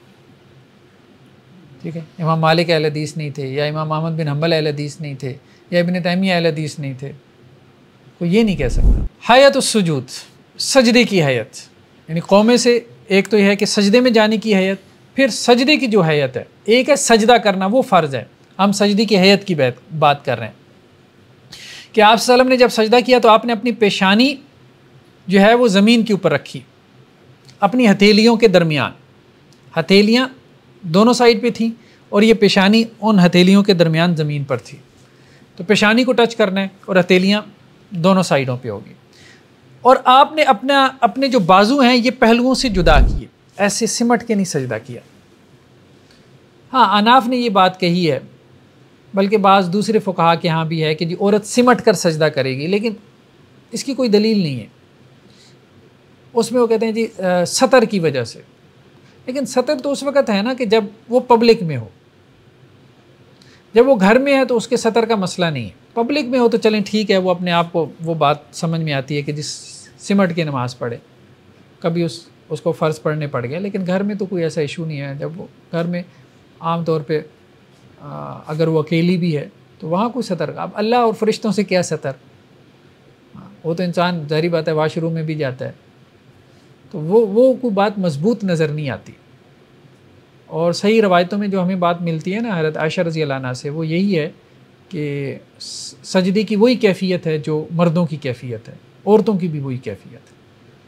ठीक है, इमाम मालिक अहले हदीस नहीं थे, या इमाम अहमद बिन हम्बल अहले हदीस नहीं थे, या इब्न तैमिया अहले हदीस नहीं थे, कोई ये नहीं कह सकता। हयत उस्सुजूद, सजदे की हयत, यानी कौमे से एक तो यह है कि सजदे में जाने की हयत, फिर सजदे की जो हयत है, एक है सजदा करना, वो फ़र्ज़ है, हम सजदे की हयत की बात बात कर रहे हैं कि आप सल्लम ने जब सजदा किया तो आपने अपनी पेशानी जो है वो ज़मीन के ऊपर रखी, अपनी हथेलियों के दरमियान, हथेलियाँ दोनों साइड पे थी और ये पेशानी उन हथेलियों के दरमियान ज़मीन पर थी। तो पेशानी को टच करना है और हथेलियाँ दोनों साइडों पे होगी, और आपने अपना अपने जो बाजू हैं ये पहलुओं से जुदा किए, ऐसे सिमट के नहीं सजदा किया। हाँ, अनाफ ने ये बात कही है, बल्कि बाज़ दूसरे फ़ुक़हा के यहाँ भी है कि जी औरत सिमट कर सजदा करेगी, लेकिन इसकी कोई दलील नहीं है। उसमें वो कहते हैं जी आ, सतर की वजह से, लेकिन सतर तो उस वक़्त है ना कि जब वो पब्लिक में हो, जब वो घर में है तो उसके सतर का मसला नहीं है। पब्लिक में हो तो चलें ठीक है, वो अपने आप को वो बात समझ में आती है कि जिस सिमट के नमाज़ पढ़े, कभी उस उसको फ़र्ज़ पढ़ने पड़ गया, लेकिन घर में तो कोई ऐसा इशू नहीं है। जब वो घर में आम तौर पे आ, अगर वो अकेली भी है तो वहाँ कोई सतर का, अब अल्लाह और फरिश्तों से क्या सतर, वो तो इंसान ज़ाहिर बात है वाशरूम में भी जाता है, तो वो वो कोई बात मजबूत नज़र नहीं आती। और सही रवायतों में जो हमें बात मिलती है ना हज़रत आयशा रज़ी अल्लाह अन्हा से, वो यही है कि सजदे की वही कैफ़ियत है जो मर्दों की कैफ़ियत है, औरतों की भी वही कैफ़ियत है।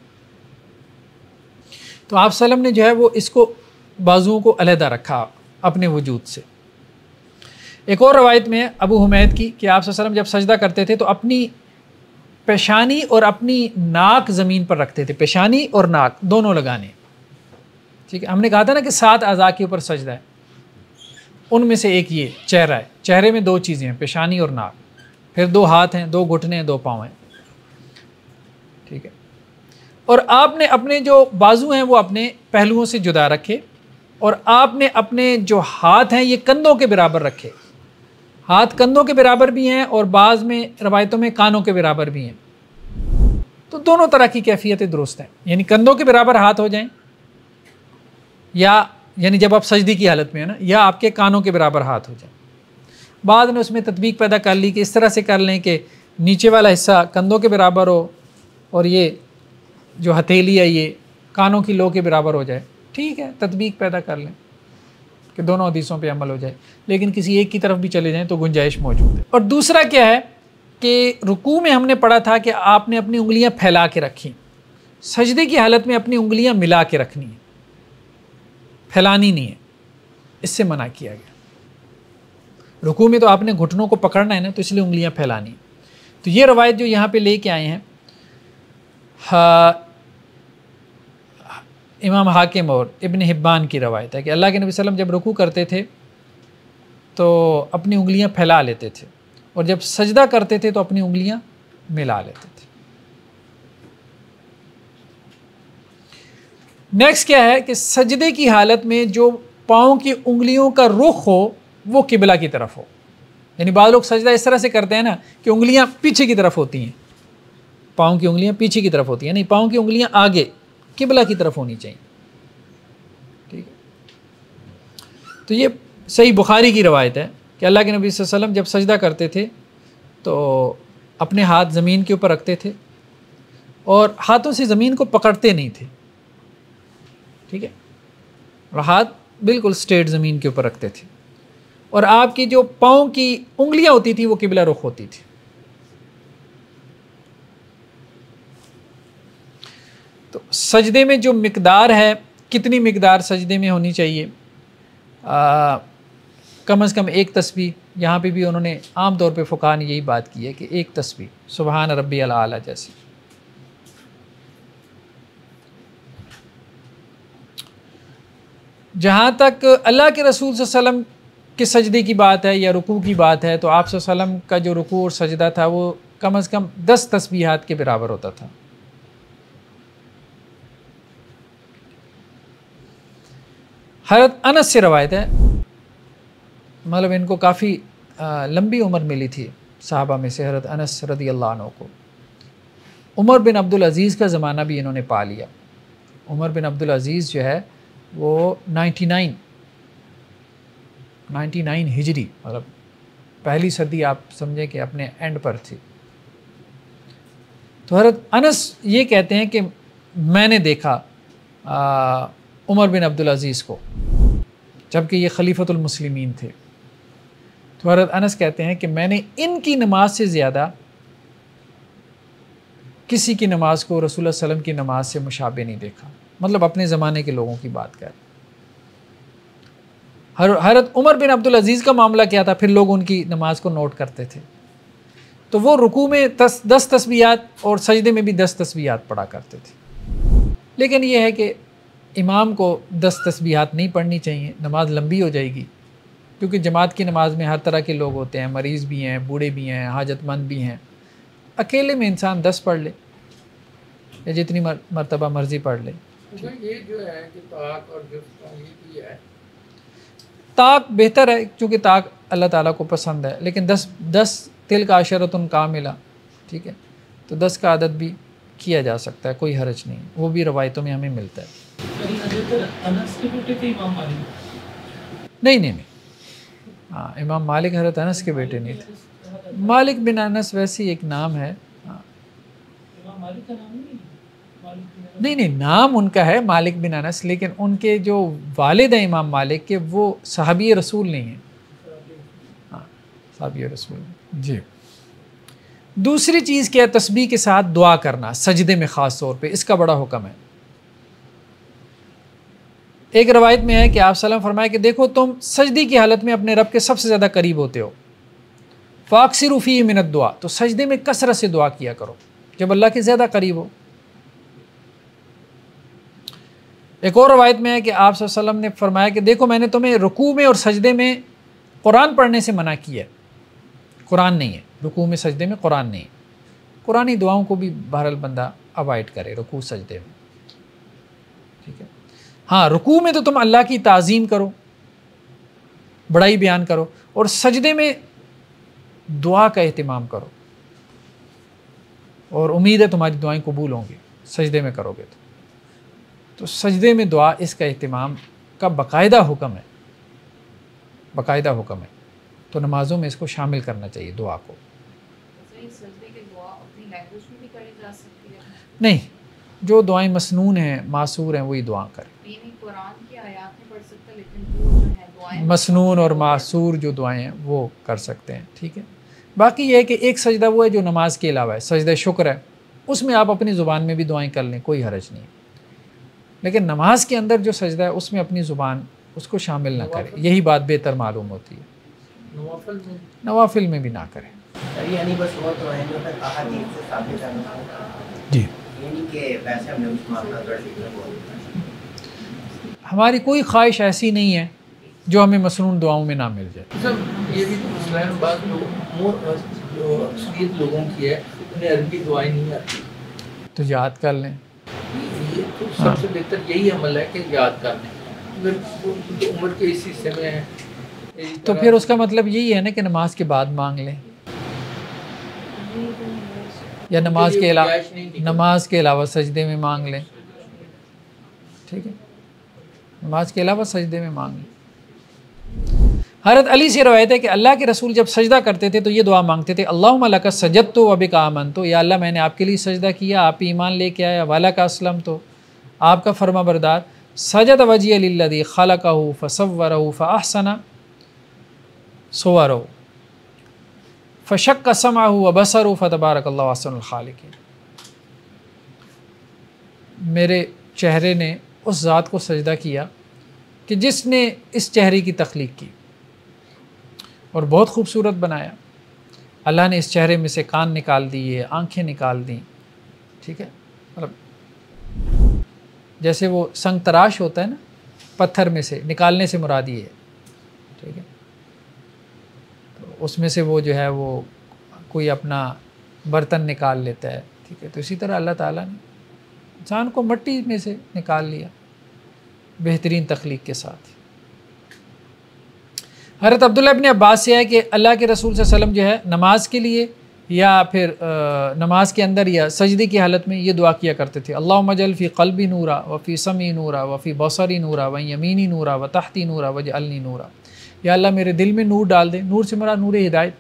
तो आप सल्लम ने जो है वो इसको बाजुओं को अलहदा रखा अपने वजूद से। एक और रवायत में अबू हुमैद की कि आप सल्लम जब सजदा करते थे तो अपनी पेशानी और अपनी नाक ज़मीन पर रखते थे, पेशानी और नाक दोनों लगाने, ठीक है। हमने कहा था ना कि सात अज़ा के ऊपर सजदा है, उनमें से एक ये चेहरा है, चेहरे में दो चीज़ें हैं, पेशानी और नाक, फिर दो हाथ हैं, दो घुटने हैं, दो पाँव हैं, ठीक है। और आपने अपने जो बाजू हैं वो अपने पहलुओं से जुदा रखे, और आपने अपने जो हाथ हैं ये कंधों के बराबर रखे। हाथ कंधों के बराबर भी हैं और बाज़ में रवायतों में कानों के बराबर भी हैं, तो दोनों तरह की कैफियतें दुरुस्त हैं। यानी कंधों के बराबर हाथ हो जाएं, या यानी जब आप सजदी की हालत में है ना, या आपके कानों के बराबर हाथ हो जाए। बाद में उसमें तदबीक पैदा कर ली कि इस तरह से कर लें कि नीचे वाला हिस्सा कंधों के बराबर हो और ये जो हथेली है ये कानों की लो के बराबर हो जाए, ठीक है, तदबीक पैदा कर लें कि दोनों हदीसों पे अमल हो जाए। लेकिन किसी एक की तरफ भी चले जाएं तो गुंजाइश मौजूद है। और दूसरा क्या है कि रुकू में हमने पढ़ा था कि आपने अपनी उंगलियां फैला के रखी, सजदे की हालत में अपनी उंगलियां मिला के रखनी है, फैलानी नहीं है, इससे मना किया गया। रुकू में तो आपने घुटनों को पकड़ना है ना, तो इसलिए उंगलियां फैलानी। तो ये रवायत जो यहाँ पे लेके आए हैं हाँ, इमाम हाकिम और इब्न हिब्बान की रवायत है कि अल्लाह के नबी सल्लल्लाहु अलैहि वसल्लम जब रुकू करते थे तो अपनी उंगलियां फैला लेते थे, और जब सजदा करते थे तो अपनी उंगलियां मिला लेते थे। नेक्स्ट क्या है कि सजदे की हालत में जो पाँव की उंगलियों का रुख हो वो किबला की तरफ हो। यानी बाद लोग सजदा इस तरह से करते हैं ना कि उंगलियां पीछे की तरफ होती हैं, पाँव की उंगलियां पीछे की तरफ होती हैं, नहीं, पाँव की उंगलियां आगे किबला की तरफ होनी चाहिए, ठीक है। तो ये सही बुखारी की रवायत है कि अल्लाह के नबी सल्लल्लाहु अलैहि वसल्लम जब सजदा करते थे तो अपने हाथ ज़मीन के ऊपर रखते थे और हाथों से ज़मीन को पकड़ते नहीं थे, ठीक है, और हाथ बिल्कुल स्ट्रेट ज़मीन के ऊपर रखते थे, और आपकी जो पाँव की उंगलियां होती थी वो किबला रुख होती थी। तो सजदे में जो मिकदार है, कितनी मिकदार सजदे में होनी चाहिए, आ, कम अज़ कम एक तस्बीह। यहाँ पे भी उन्होंने आम तौर पे फ़ुक़हा ने यही बात की है कि एक तस्बीह सुबहान रब्बियल आला जैसी। जहाँ तक अल्लाह के रसूल सल्लल्लाहु अलैहि वसल्लम के सजदे की बात है या रुकू की बात है, तो आप सल्लल्लाहु अलैहि वसल्लम का जो रुकू और सजदा था वो कम अज़ कम दस तस्बीहात के बराबर होता था। हज़रत अनस से रवायत है, मतलब इनको काफ़ी लंबी उम्र मिली थी साहबा में से, हज़रत अनस रदी अल्लाह अन्हु को। उमर बिन अब्दुल अज़ीज़ का ज़माना भी इन्होंने पा लिया। उमर बिन अब्दुल अज़ीज़ जो है वो नाइन्टी नाइन नाइन्टी नाइन हिजरी, मतलब पहली सदी आप समझें कि अपने एंड पर थी। तो हज़रत अनस ये कहते हैं कि मैंने देखा आ, उमर बिन अब्दुल अज़ीज़ को, जबकि ये खलीफतुल मुस्लिमीन थे। तो हज़रत अनस कहते हैं कि मैंने इनकी नमाज से ज़्यादा किसी की नमाज को रसूलुल्लाह सल्लल्लाहु अलैहि वसल्लम की नमाज से मुशाबे नहीं देखा, मतलब अपने ज़माने के लोगों की बात कर। हज़रत उमर बिन अब्दुल अज़ीज़ का मामला क्या था, फिर लोग उनकी नमाज को नोट करते थे, तो वो रुकू में दस दस तस्बीहात और सजदे में भी दस तस्बीहात पढ़ा करते थे। लेकिन ये है कि इमाम को दस तस्बीहात नहीं पढ़नी चाहिए, नमाज लंबी हो जाएगी, क्योंकि जमात की नमाज में हर तरह के लोग होते हैं, मरीज़ भी हैं, बूढ़े भी हैं, हाजतमंद भी हैं। अकेले में इंसान दस पढ़ ले या जितनी मर, मरतबा मर्ज़ी पढ़ ले। ये जो है कि ताक और जुफ्त ये है, ताक बेहतर है क्योंकि ताक अल्लाह ताला को पसंद है, लेकिन दस दस तिल का अशरतुन कामिला, ठीक है, तो दस का आदत भी किया जा सकता है, कोई हरज नहीं, वो भी रवायतों में हमें मिलता है। अनस के बेटे थे इमाम मालिक? नहीं नहीं नहीं, हाँ, इमाम मालिक हज़रत अनस के बेटे नहीं थे। मालिक बिन अनस वैसे ही एक नाम है, हाँ। इमाम मालिक का नाम नहीं, मालिक बिन अनस? नहीं नहीं, नाम उनका है मालिक बिन अनस, लेकिन उनके जो वालिद हैं इमाम मालिक के, वो सहाबी रसूल नहीं हैं। हाँ, सहाबी रसूल जी। दूसरी चीज़ क्या है, तस्बीह के साथ दुआ करना सजदे में ख़ास तौर पे, इसका बड़ा हुक्म है। एक रवायत में है कि आप सल्लल्लाहु अलैहि वसल्लम फरमाया कि देखो तुम सजदी की हालत में अपने रब के सबसे ज़्यादा करीब होते हो, फ़ाक्सिरू फ़ीही मिनद दुआ, तो सजदे में कसरत से दुआ किया करो। जब अल्लाह के ज़्यादा करीब हो। एक और रवायत में है कि आप सल्लल्लाहु अलैहि वसल्लम ने फरमाया कि देखो मैंने तुम्हें रुकू में और सजदे में कुरान पढ़ने से मना किया है। कुरान नहीं है रुकू में, सजदे में कुरान नहीं है। कुरानी दुआओं को भी बहरहाल बंदा अवॉइड करे रुकू सजदे में, ठीक है। हाँ, रुकू में तो तुम अल्लाह की ताज़ीम करो, बड़ाई बयान करो, और सजदे में दुआ का एहतिमाम करो, और उम्मीद है तुम्हारी दुआएं कबूल होंगी सजदे में करोगे तो। तो सजदे में दुआ इसका एहतिमाम का बाकायदा हुक्म है, बाकायदा हुक्म है। तो नमाज़ों में इसको शामिल करना चाहिए दुआ को। नहीं, जो दुआएं मसनून हैं, मासूर हैं, वही दुआ करें। मसनून और मासूर जो दुआएं हैं वो कर सकते हैं, ठीक है। बाकी ये है कि एक सजदा वो है जो नमाज के अलावा है, सजदा शुक्र है, उसमें आप अपनी ज़ुबान में भी दुआएं कर लें, कोई हरज नहीं। लेकिन नमाज के अंदर जो सजदा है उसमें अपनी ज़ुबान उसको शामिल ना करें, यही बात बेहतर मालूम होती है। नवाफिल में नवाफिल में भी ना करें। यानी बस वो तो है जो तक अहादीस से साबित है जी, यानी कि वैसे हमने उसको अपना कर लिया। हमारी कोई ख्वाहिश ऐसी नहीं है जो हमें मसनून दुआओं में ना मिल जाए। सब ये भी मसला है, बात जो मोर जो अक्सरियत लोगों की है उन्हें अरबी दुआएं नहीं आती, तो याद कर लें। ये तो सबसे बेहतर यही अमल है कि याद कर लें। अगर उम्र के इस हिस्से में है तो फिर उसका मतलब यही है ना कि नमाज के बाद मांग लें, या नमाज के अलावा नमाज के अलावा सजदे में मांग लें, ठीक है। नमाज के अलावा सजदे में मांग लें। हज़रत अली से रवायत है कि अल्लाह के रसूल जब सजदा करते थे तो ये दुआ मांगते थे, अल्लाहुम्मा लका सजदतु व बिका आमनतु, या अल्लाह मैंने आपके लिए सजदा किया, आप ईमान लेके आया, वाला का असलम, तो आपका फर्मा बरदार, सजद वजिह लिल्लज़ी खलक़हु फसव्वरहु फअहसना सुवरहु फशक्क समअहु व बसरहु फतबारकल्लाहु अहसनुल खालिकीन। मेरे चेहरे ने उस ज़ात को सजदा किया कि जिसने इस चेहरे की तख्लीक की और बहुत खूबसूरत बनाया। अल्लाह ने इस चेहरे में से कान निकाल दिए, आंखें निकाल दी, ठीक है। मतलब जैसे वो संग तराश होता है ना, पत्थर में से निकालने से मुराद ये है, ठीक है। तो उसमें से वो जो है वो कोई अपना बर्तन निकाल लेता है, ठीक है। तो इसी तरह अल्लाह ताला ने इंसान को मिट्टी में से निकाल लिया बेहतरीन तख्लीक के साथ। हज़रत अब्दुल्लाह इब्न अब्बास से है कि अल्लाह के रसूल सल्लल्लाहु अलैहि वसल्लम जो है नमाज के लिए या फिर नमाज के अंदर या सजदे की हालत में ये दुआ किया करते थे, अल्लाहुम्मा जअल फ़ी क़ल्बी नूरा व फ़ी समी नूरा व फ़ी बसरी नूरा व यमीनी नूरा व तहती नूरा वजअलनी नूरा। या अल्लाह मेरे दिल में नूर डाल दे। नूर से मेरा नूर हिदायत।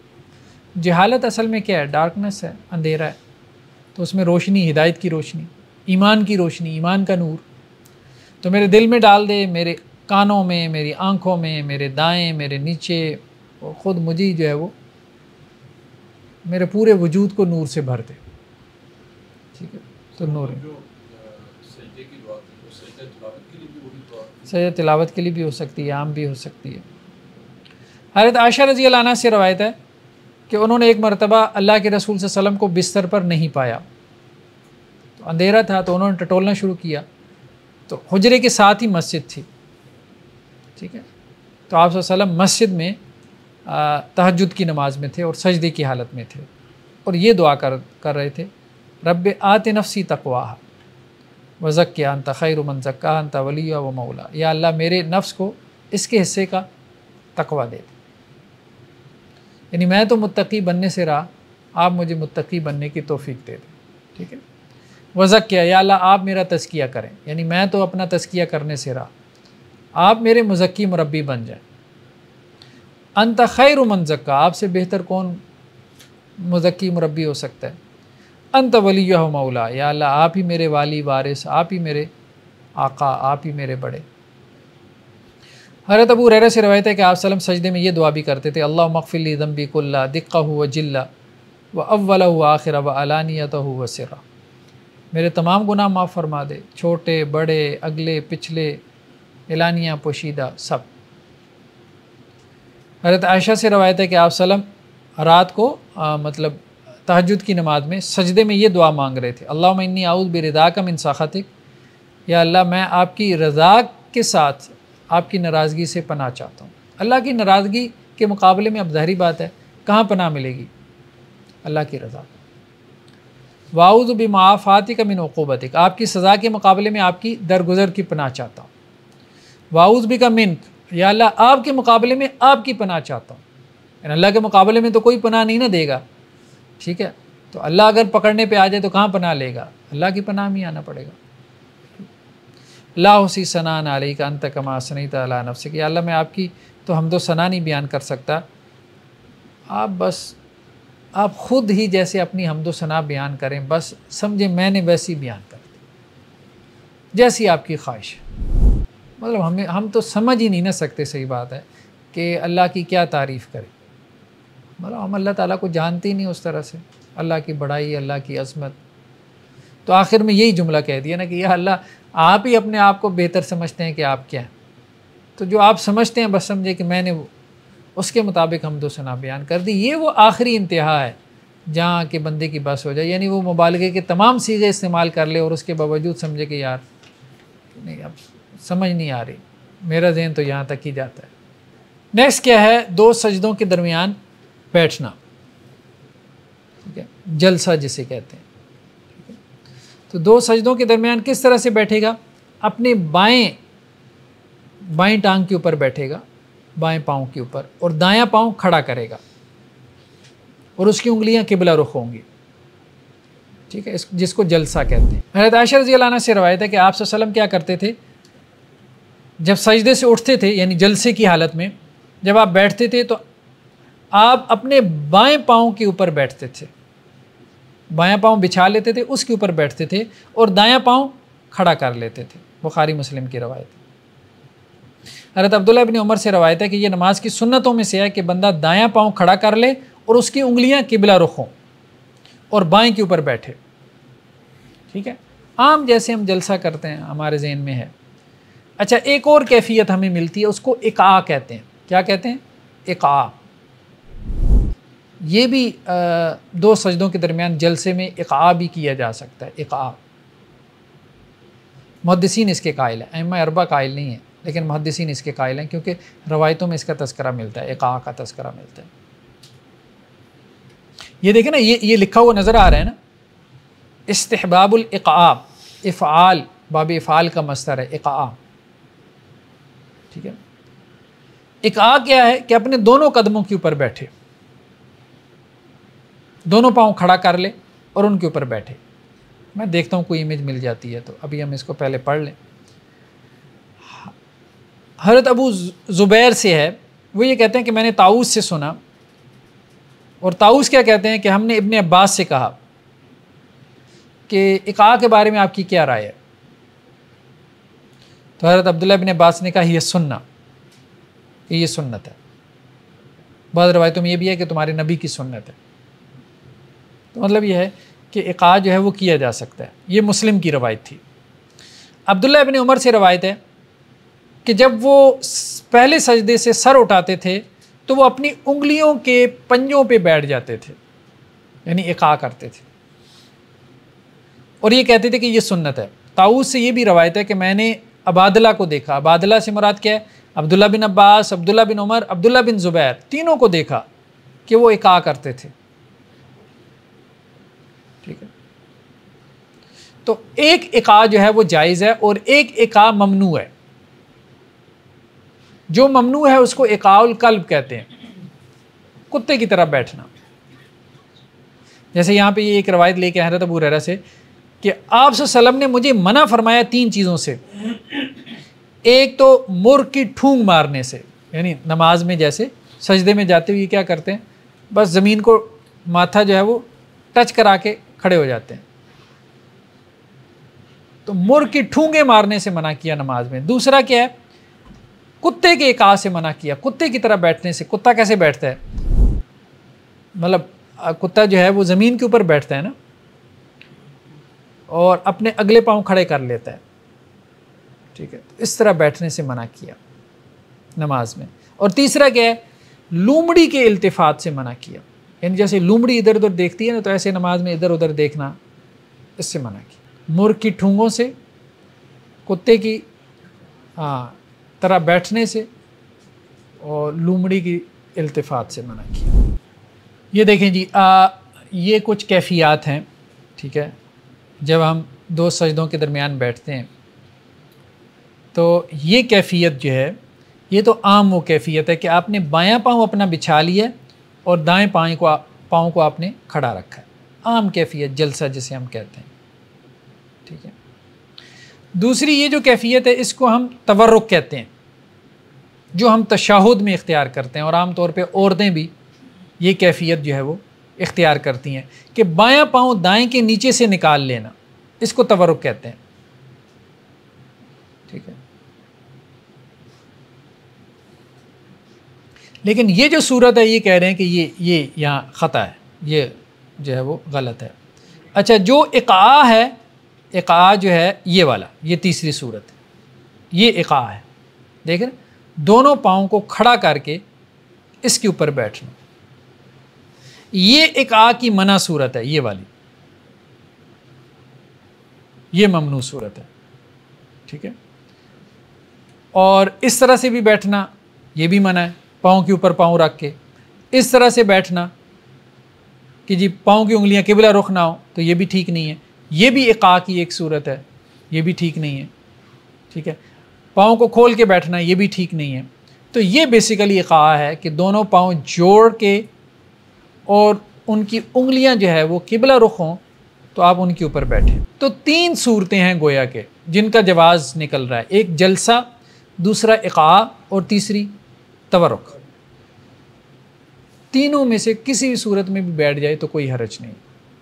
जहालत असल में क्या है? डार्कनेस है, अंधेरा है। तो उसमें रोशनी, हिदायत की रोशनी, ईमान की रोशनी, ईमान का नूर तो मेरे दिल में डाल दे, मेरे कानों में, मेरी आँखों में, मेरे दाएं, मेरे नीचे, और ख़ुद मुझे जो है वो मेरे पूरे वजूद को नूर से भर दे, ठीक है। तो नूर सजदे की दुआ थी, वो सजदा तिलावत के लिए भी वही दुआ थी। सजदा तिलावत के लिए भी हो सकती है, आम भी हो सकती है। हज़रत आयशा रज़ी अल्लाह अन्हा से रवायत है कि उन्होंने एक मरतबा अल्लाह के रसूल सल्लल्लाहु अलैहि वसल्लम को बिस्तर पर नहीं पाया, तो अंधेरा था, तो उन्होंने टटोलना शुरू किया, तो हुजरे के साथ ही मस्जिद थी, ठीक है। तो आप सल्लल्लाहु अलैहि वसल्लम मस्जिद में तहज्जुद की नमाज में थे और सजदे की हालत में थे, और ये दुआ कर कर रहे थे, रब्बे आते नफ्सी तक़वाहा व ज़क्किहा अंत खैरु मन ज़क्काहा अंत वलिय्युहा व मौला। या अल्लाह मेरे नफ्स को इसके हिस्से का तक़वा दे दे, यानी मैं तो मुत्तकी बनने से रहा, आप मुझे मुत्तकी बनने की तौफीक दे दें, ठीक है। व ज़क्किहा, या अल्लाह आप मेरा तज़किया करें, यानी मैं तो अपना तज़किया करने से रहा, आप मेरे मुज़क्की मुरब्बी बन जाएं। अंत खैरु मन ज़क्का, आपसे बेहतर कौन मुज़क्की मुरब्बी हो सकता है। अंत वलिय्युहा मौला, या अल्लाह आप ही मेरे वाली वारिस, आप ही मेरे आका, आप ही मेरे बड़े। हज़रत अबू हुरैरा से रवायत है कि आप सल्लम सजदे में ये दुआ भी करते थे, अल्लाहुम्मा अग़फ़िर ली ज़ंबी कुल्ला दिक्क़हु व जिल्ला व अव्वलहु व आखिरा व अलानियतहु व सिर्रा। मेरे तमाम गुनाह माफ़ फरमा दे, छोटे बड़े, अगले पिछले, एलानिया पोशीदा, सब। हज़रत आयशा से रवायत है कि आप सल्लम रात को आ, मतलब तहज्जुद की नमाज में सजदे में ये दुआ मांग रहे थे, अल्लाहुम्मा इन्नी आऊज़ु बिरिदाका मिन सख़तिक, या अल्लाह मैं आपकी रज़ा के साथ आपकी नाराज़गी से पनाह चाहता हूँ। अल्लाह की नाराज़गी के मुकाबले में अब ज़ाहिरी बात है कहाँ पनाह मिलेगी, अल्लाह की रज़ा। वाऊज़ु बिमुआफ़ातिका मिन उक़ूबतिक, आपकी सज़ा के मुकाबले में आपकी दरगुज़र की पनाह चाहता हूँ। वाऊज़ु बिका मिन्क, या अल्लाह आपके मुकाबले में आपकी पनाह चाहता हूँ। यानी अल्लाह के मुकाबले में तो कोई पनाह नहीं ना देगा, ठीक है। तो अल्लाह अगर पकड़ने पे आ जाए तो कहाँ पनाह लेगा, अल्लाह की पनाह में आना पड़ेगा। ला हुसी सनान अलैका अंत कमा असनैता अला नफ्सिक, या अल्लाह मैं आपकी तो हमदो सना नहीं बयान कर सकता, आप बस आप ख़ुद ही जैसे अपनी हमदो सना बयान करें, बस समझे मैंने वैसी बयान कर दी जैसी आपकी ख्वाहिश है। मतलब हमें हम तो समझ ही नहीं ना सकते, सही बात है, कि अल्लाह की क्या तारीफ़ करें। मतलब हम अल्लाह ताला को जानते ही नहीं उस तरह से, अल्लाह की बड़ाई, अल्लाह की अज़मत। तो आखिर में यही जुमला कह दिया ना कि या अल्लाह आप ही अपने आप को बेहतर समझते हैं कि आप क्या हैं, तो जो आप समझते हैं बस समझे कि मैंने उसके मुताबिक हमदो सना बयान कर दी। ये वो आखिरी इंतहा है जहाँ के बंदे की बस हो जाए, यानी वो मुबालगे के तमाम सीगे इस्तेमाल कर ले और उसके बावजूद समझे कि यार नहीं, अब समझ नहीं आ रही, मेरा ज़हन तो यहाँ तक ही जाता है। नेक्स्ट क्या है, दो सजदों के दरमियान बैठना, ठीक है, जलसा जिसे कहते हैं। ठीक है? तो दो सजदों के दरमियान किस तरह से बैठेगा, अपने बाएं बाएं टांग के ऊपर बैठेगा, बाएं पाँव के ऊपर, और दायां पाँव खड़ा करेगा और उसकी उंगलियां किबला रुख होंगी, ठीक है, इस जिसको जलसा कहते हैं। हज़रत आयशा रज़ी अल्लाह अन्हा से रवायत है कि आप सल्लल्लाहु अलैहि वसल्लम क्या करते थे, जब सजदे से उठते थे यानी जलसे की हालत में जब आप बैठते थे तो आप अपने बाएं पाँव के ऊपर बैठते थे, बायां पाँव बिछा लेते थे, उसके ऊपर बैठते थे और दायां पाँव खड़ा कर लेते थे। बुखारी मुस्लिम की रवायत। हज़रत अब्दुल्लाह इब्न उमर से रवायत है कि ये नमाज की सुन्नतों में से है कि बंदा दायां पाँव खड़ा कर ले और उसकी उंगलियां किबला रुख हों और बाएं के ऊपर बैठे, ठीक है, आम जैसे हम जलसा करते हैं हमारे जहन में है। अच्छा, एक और कैफियत हमें मिलती है, उसको इक़ा कहते हैं। क्या कहते हैं, इक़ा। ये भी आ, दो सजदों के दरमियान जलसे में इक़ा भी किया जा सकता है। इक़ा मुहद्दिसीन इसके कायल हैं, अइम्मा अरबा कायल नहीं है, लेकिन मुहद्दिसीन इसके कायल हैं क्योंकि रवायतों में इसका तस्करा मिलता है, इक़ा का तस्करा मिलता है। ये देखें ना, ये ये लिखा हुआ नज़र आ रहा है ना, इस्तिहबाबुल इक़ा, इफ़आल, बाब इफ़आल का मस्तर है इक़ा, ठीक है। इक़ा क्या है कि अपने दोनों कदमों के ऊपर बैठे, दोनों पाँव खड़ा कर ले और उनके ऊपर बैठे। मैं देखता हूँ कोई इमेज मिल जाती है तो अभी हम इसको पहले पढ़ लें। हज़रत अबू ज़ुबैर से है, वो ये कहते हैं कि मैंने ताऊस से सुना, और ताऊस क्या कहते हैं कि हमने इब्ने अब्बास से कहा कि इक़ा के बारे में आपकी क्या राय है। तो हज़रत अब्दुल्लाह इब्ने अब्बास ने कहा ये सुन्ना, कि ये सुन्नत है। बाद रवायतों में ये भी है कि तुम्हारे नबी की सुन्नत है। तो मतलब ये है कि इक़ा जो है वो किया जा सकता है। ये मुस्लिम की रवायत थी। अब्दुल्लाह इब्ने उमर से रवायत है कि जब वो पहले सजदे से सर उठाते थे तो वो अपनी उंगलियों के पंजों पे बैठ जाते थे, यानी इक़ा करते थे, और ये कहते थे कि ये सुन्नत है। ताऊस से ये भी रवायत है कि मैंने अबादला को देखा। अबादला से मुराद क्या है, अब्दुल्लाह बिन अब्बास, अब्दुल्लाह बिन उमर, अब्दुल्लाह बिन ज़ुबैर, तीनों को देखा कि वो इक़ा करते थे, ठीक है। तो एक इक़ा जो है वो जायज़ है और एक इक़ा ममनू है। जो ममनू है उसको इक़ाउल कल्ब कहते हैं, कुत्ते की तरह बैठना। जैसे यहाँ पे ये एक रवायत लेके आए हज़रत अबू हुरैरा से कि आप सल्लल्लाहु अलैहि वसल्लम ने मुझे मना फरमाया तीन चीज़ों से। एक तो मुर्ग की ठूंग मारने से, यानी नमाज में जैसे सजदे में जाते हुए क्या करते हैं, बस ज़मीन को माथा जो है वो टच करा के खड़े हो जाते हैं। तो मुर्ग की ठूंगे मारने से मना किया नमाज में। दूसरा क्या है, कुत्ते के इक़ा से मना किया, कुत्ते की तरह बैठने से। कुत्ता कैसे बैठता है, मतलब कुत्ता जो है वो ज़मीन के ऊपर बैठता है ना, और अपने अगले पाँव खड़े कर लेता है, ठीक है। तो इस तरह बैठने से मना किया नमाज में। और तीसरा क्या है, लूमड़ी के इल्तिफ़ात से मना किया, यानी जैसे लूमड़ी इधर उधर देखती है ना, तो ऐसे नमाज में इधर उधर देखना, इससे मना किया। मुर्ग की ठूंगों से, कुत्ते की हाँ तरह बैठने से, और लूमड़ी की इल्तिफात से मना किया। ये देखें जी, आ, ये कुछ कैफियत हैं, ठीक है। जब हम दो सजदों के दरमियान बैठते हैं तो ये कैफियत जो है, ये तो आम वो कैफियत है कि आपने बायां पाँव अपना बिछा लिया और दाएं पाँव को पाँव को आपने खड़ा रखा है। आम कैफियत, जलसा जिसे हम कहते हैं, ठीक है। दूसरी ये जो कैफियत है, इसको हम तवर्रुक कहते हैं, जो हम तशाहुद में इख्तियार करते हैं, और आम तौर पे औरतें भी ये कैफियत जो है वो इख्तियार करती हैं कि बायां पाँव दाएं के नीचे से निकाल लेना, इसको तवर्रुक कहते हैं, ठीक है। लेकिन ये जो सूरत है, ये कह रहे हैं कि ये ये यहाँ ख़ता है, ये जो है वो गलत है। अच्छा, जो इक़ा है, इक़ा जो है ये वाला, ये तीसरी सूरत है, ये इक़ा है। देख रहे, दोनों पाँव को खड़ा करके इसके ऊपर बैठना, ये इक़ा की मना सूरत है, ये वाली, ये ममनू सूरत है, ठीक है। और इस तरह से भी बैठना, ये भी मना है, पाँव के ऊपर पाँव रख के। इस तरह से बैठना कि जी पाँव की उंगलियां किबला रुख ना हो, तो ये भी ठीक नहीं है। ये भी इक़ा की एक सूरत है, ये भी ठीक नहीं है, ठीक है। पाँव को खोल के बैठना, ये भी ठीक नहीं है। तो ये बेसिकली इक़ा है कि दोनों पाँव जोड़ के और उनकी उंगलियां जो है वो किबला रुख हों, तो आप उनके ऊपर बैठें। तो तीन सूरतें हैं गोया के जिनका जवाज़ निकल रहा है, एक जलसा, दूसरा इक़ा और तीसरी तवरुक। तीनों में से किसी भी सूरत में भी बैठ जाए तो कोई हरज नहीं।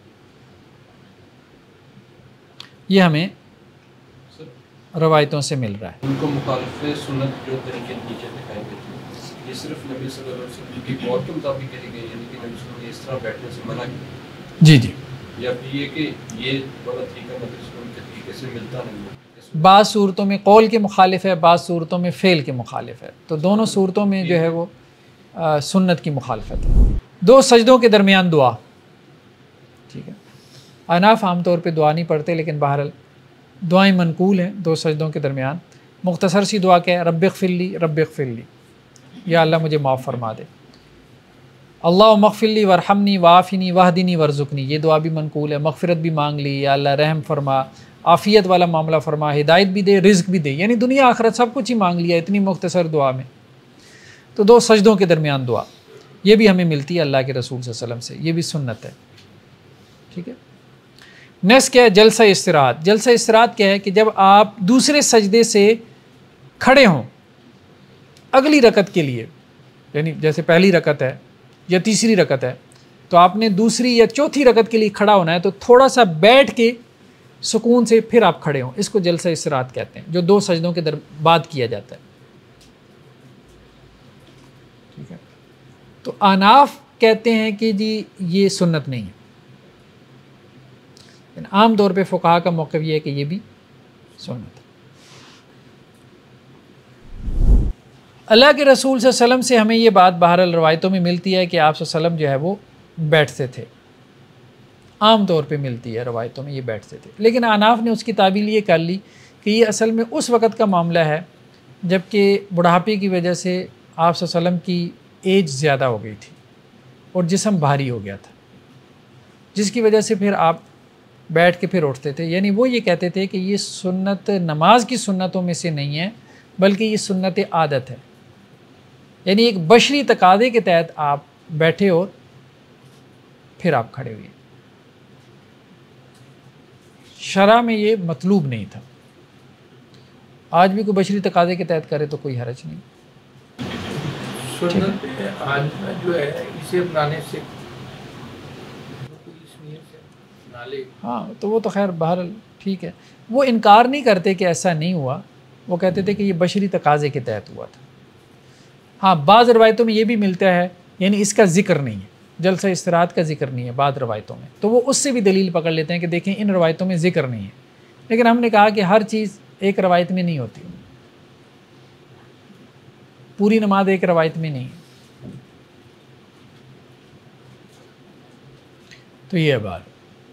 ये हमें रवायतों से मिल रहा है। उनको मुखालिफ सुन्नत जो तरीके नीचे दिखाई देते हैं, ये सिर्फ नबी सल्लल्लाहु अलैहि वसल्लम की कौल के मुताबिक कही गई, यानी कि नबी सल्लल्लाहु अलैहि वसल्लम ने इस तरह बैठने से मना किया। जी जी, या फिर ये कि ये वाला तरीका नबी सल्लल्लाहु अलैहि वसल्लम के तरीके से मिलता नहीं है। बाज़ सूरतों में कौल के मुखालिफ है, बाज़ सूरतों में फ़ेल के मुखालिफ है। तो दोनों सूरतों में जो है वो आ, सुन्नत की मुखालफत है। दो सजदों के दरमियान दुआ, ठीक है। अनाफ आमतौर पे दुआ नहीं पढ़ते, लेकिन बहरहाल दुआएं मनकूल हैं दो सजदों के दरमियान। मुख्तसर सी दुआ क्या है, रब्बिग़फिरली रब्बिग़फिरली, या अल्लाह मुझे माफ़ फरमा दे। अल्लाह मग़फ़िरली वरहमनी वाफ़िनी वाहदिनी वरज़ुक़नी, ये दुआ भी मनकूल है। मग़फ़िरत भी मांग ली, या अल्लाह रहम फरमा, आफ़ियत वाला मामला फरमा, हिदायत भी दे, रिज़्क़ भी दे, यानी दुनिया आखिरत सब कुछ ही मांग लिया इतनी मुख्तसर दुआ में। तो दो सजदों के दरमियान दुआ, ये भी हमें मिलती है अल्लाह के रसूल सल्लल्लाहु अलैहि वसल्लम से, ये भी सुन्नत है, ठीक है। नेक्स्ट क्या है, जलसा इस्तिराहत। जलसा इस्तिराहत क्या है कि जब आप दूसरे सजदे से खड़े हों अगली रकत के लिए, यानी जैसे पहली रकत है या तीसरी रकत है, तो आपने दूसरी या चौथी रकत के लिए खड़ा होना है, तो थोड़ा सा बैठ के सुकून से फिर आप खड़े हों, इसको जलसा इस्तिराहत कहते हैं, जो दो सजदों के दर बाद किया जाता है, ठीक है। तो अनाफ कहते हैं कि जी ये सुन्नत नहीं है, आम तौर पे फ़ुक़हा का मौक़िफ़ ये है कि ये भी सुन्नत है। अल्लाह के रसूल सल्लल्लाहु अलैहि वसल्लम से हमें ये बात बहरहाल रवायतों में मिलती है कि आप सल्लल्लाहु अलैहि वसल्लम जो है वो बैठते थे, आम तौर पे मिलती है रवायतों में, ये बैठते थे। लेकिन अनाफ ने उसकी तावील ये कर ली कि ये असल में उस वक़्त का मामला है जबकि बुढ़ापे की वजह से आप सल्लल्लाहु अलैहि वसल्लम की एज ज़्यादा हो गई थी और जिस्म भारी हो गया था, जिसकी वजह से फिर आप बैठ के फिर उठते थे। यानी वो ये कहते थे कि ये सुन्नत नमाज की सुन्नतों में से नहीं है, बल्कि ये सुन्नत आदत है, यानी एक बशरी तकादे के तहत आप बैठे और फिर आप खड़े हुए। शरा में ये मतलूब नहीं था। आज भी कोई बशरी तकादे के तहत करे तो कोई हरज नहीं। सुन्नत आज जो है इसे अपनाने से नाले, हाँ, तो वो तो खैर बहरहाल ठीक है। वो इनकार नहीं करते कि ऐसा नहीं हुआ, वो कहते थे कि ये बशरी तकाज़े के तहत हुआ था। हाँ, बाज़ रवायतों में ये भी मिलता है, यानी इसका ज़िक्र नहीं है, जलसा इस्तिराहत का ज़िक्र नहीं है बाद रवायतों में, तो वो उससे भी दलील पकड़ लेते हैं कि देखें इन रवायतों में ज़िक्र नहीं है। लेकिन हमने कहा कि हर चीज़ एक रवायत में नहीं होती, पूरी नमाज एक रवायत में नहीं है। तो ये बात।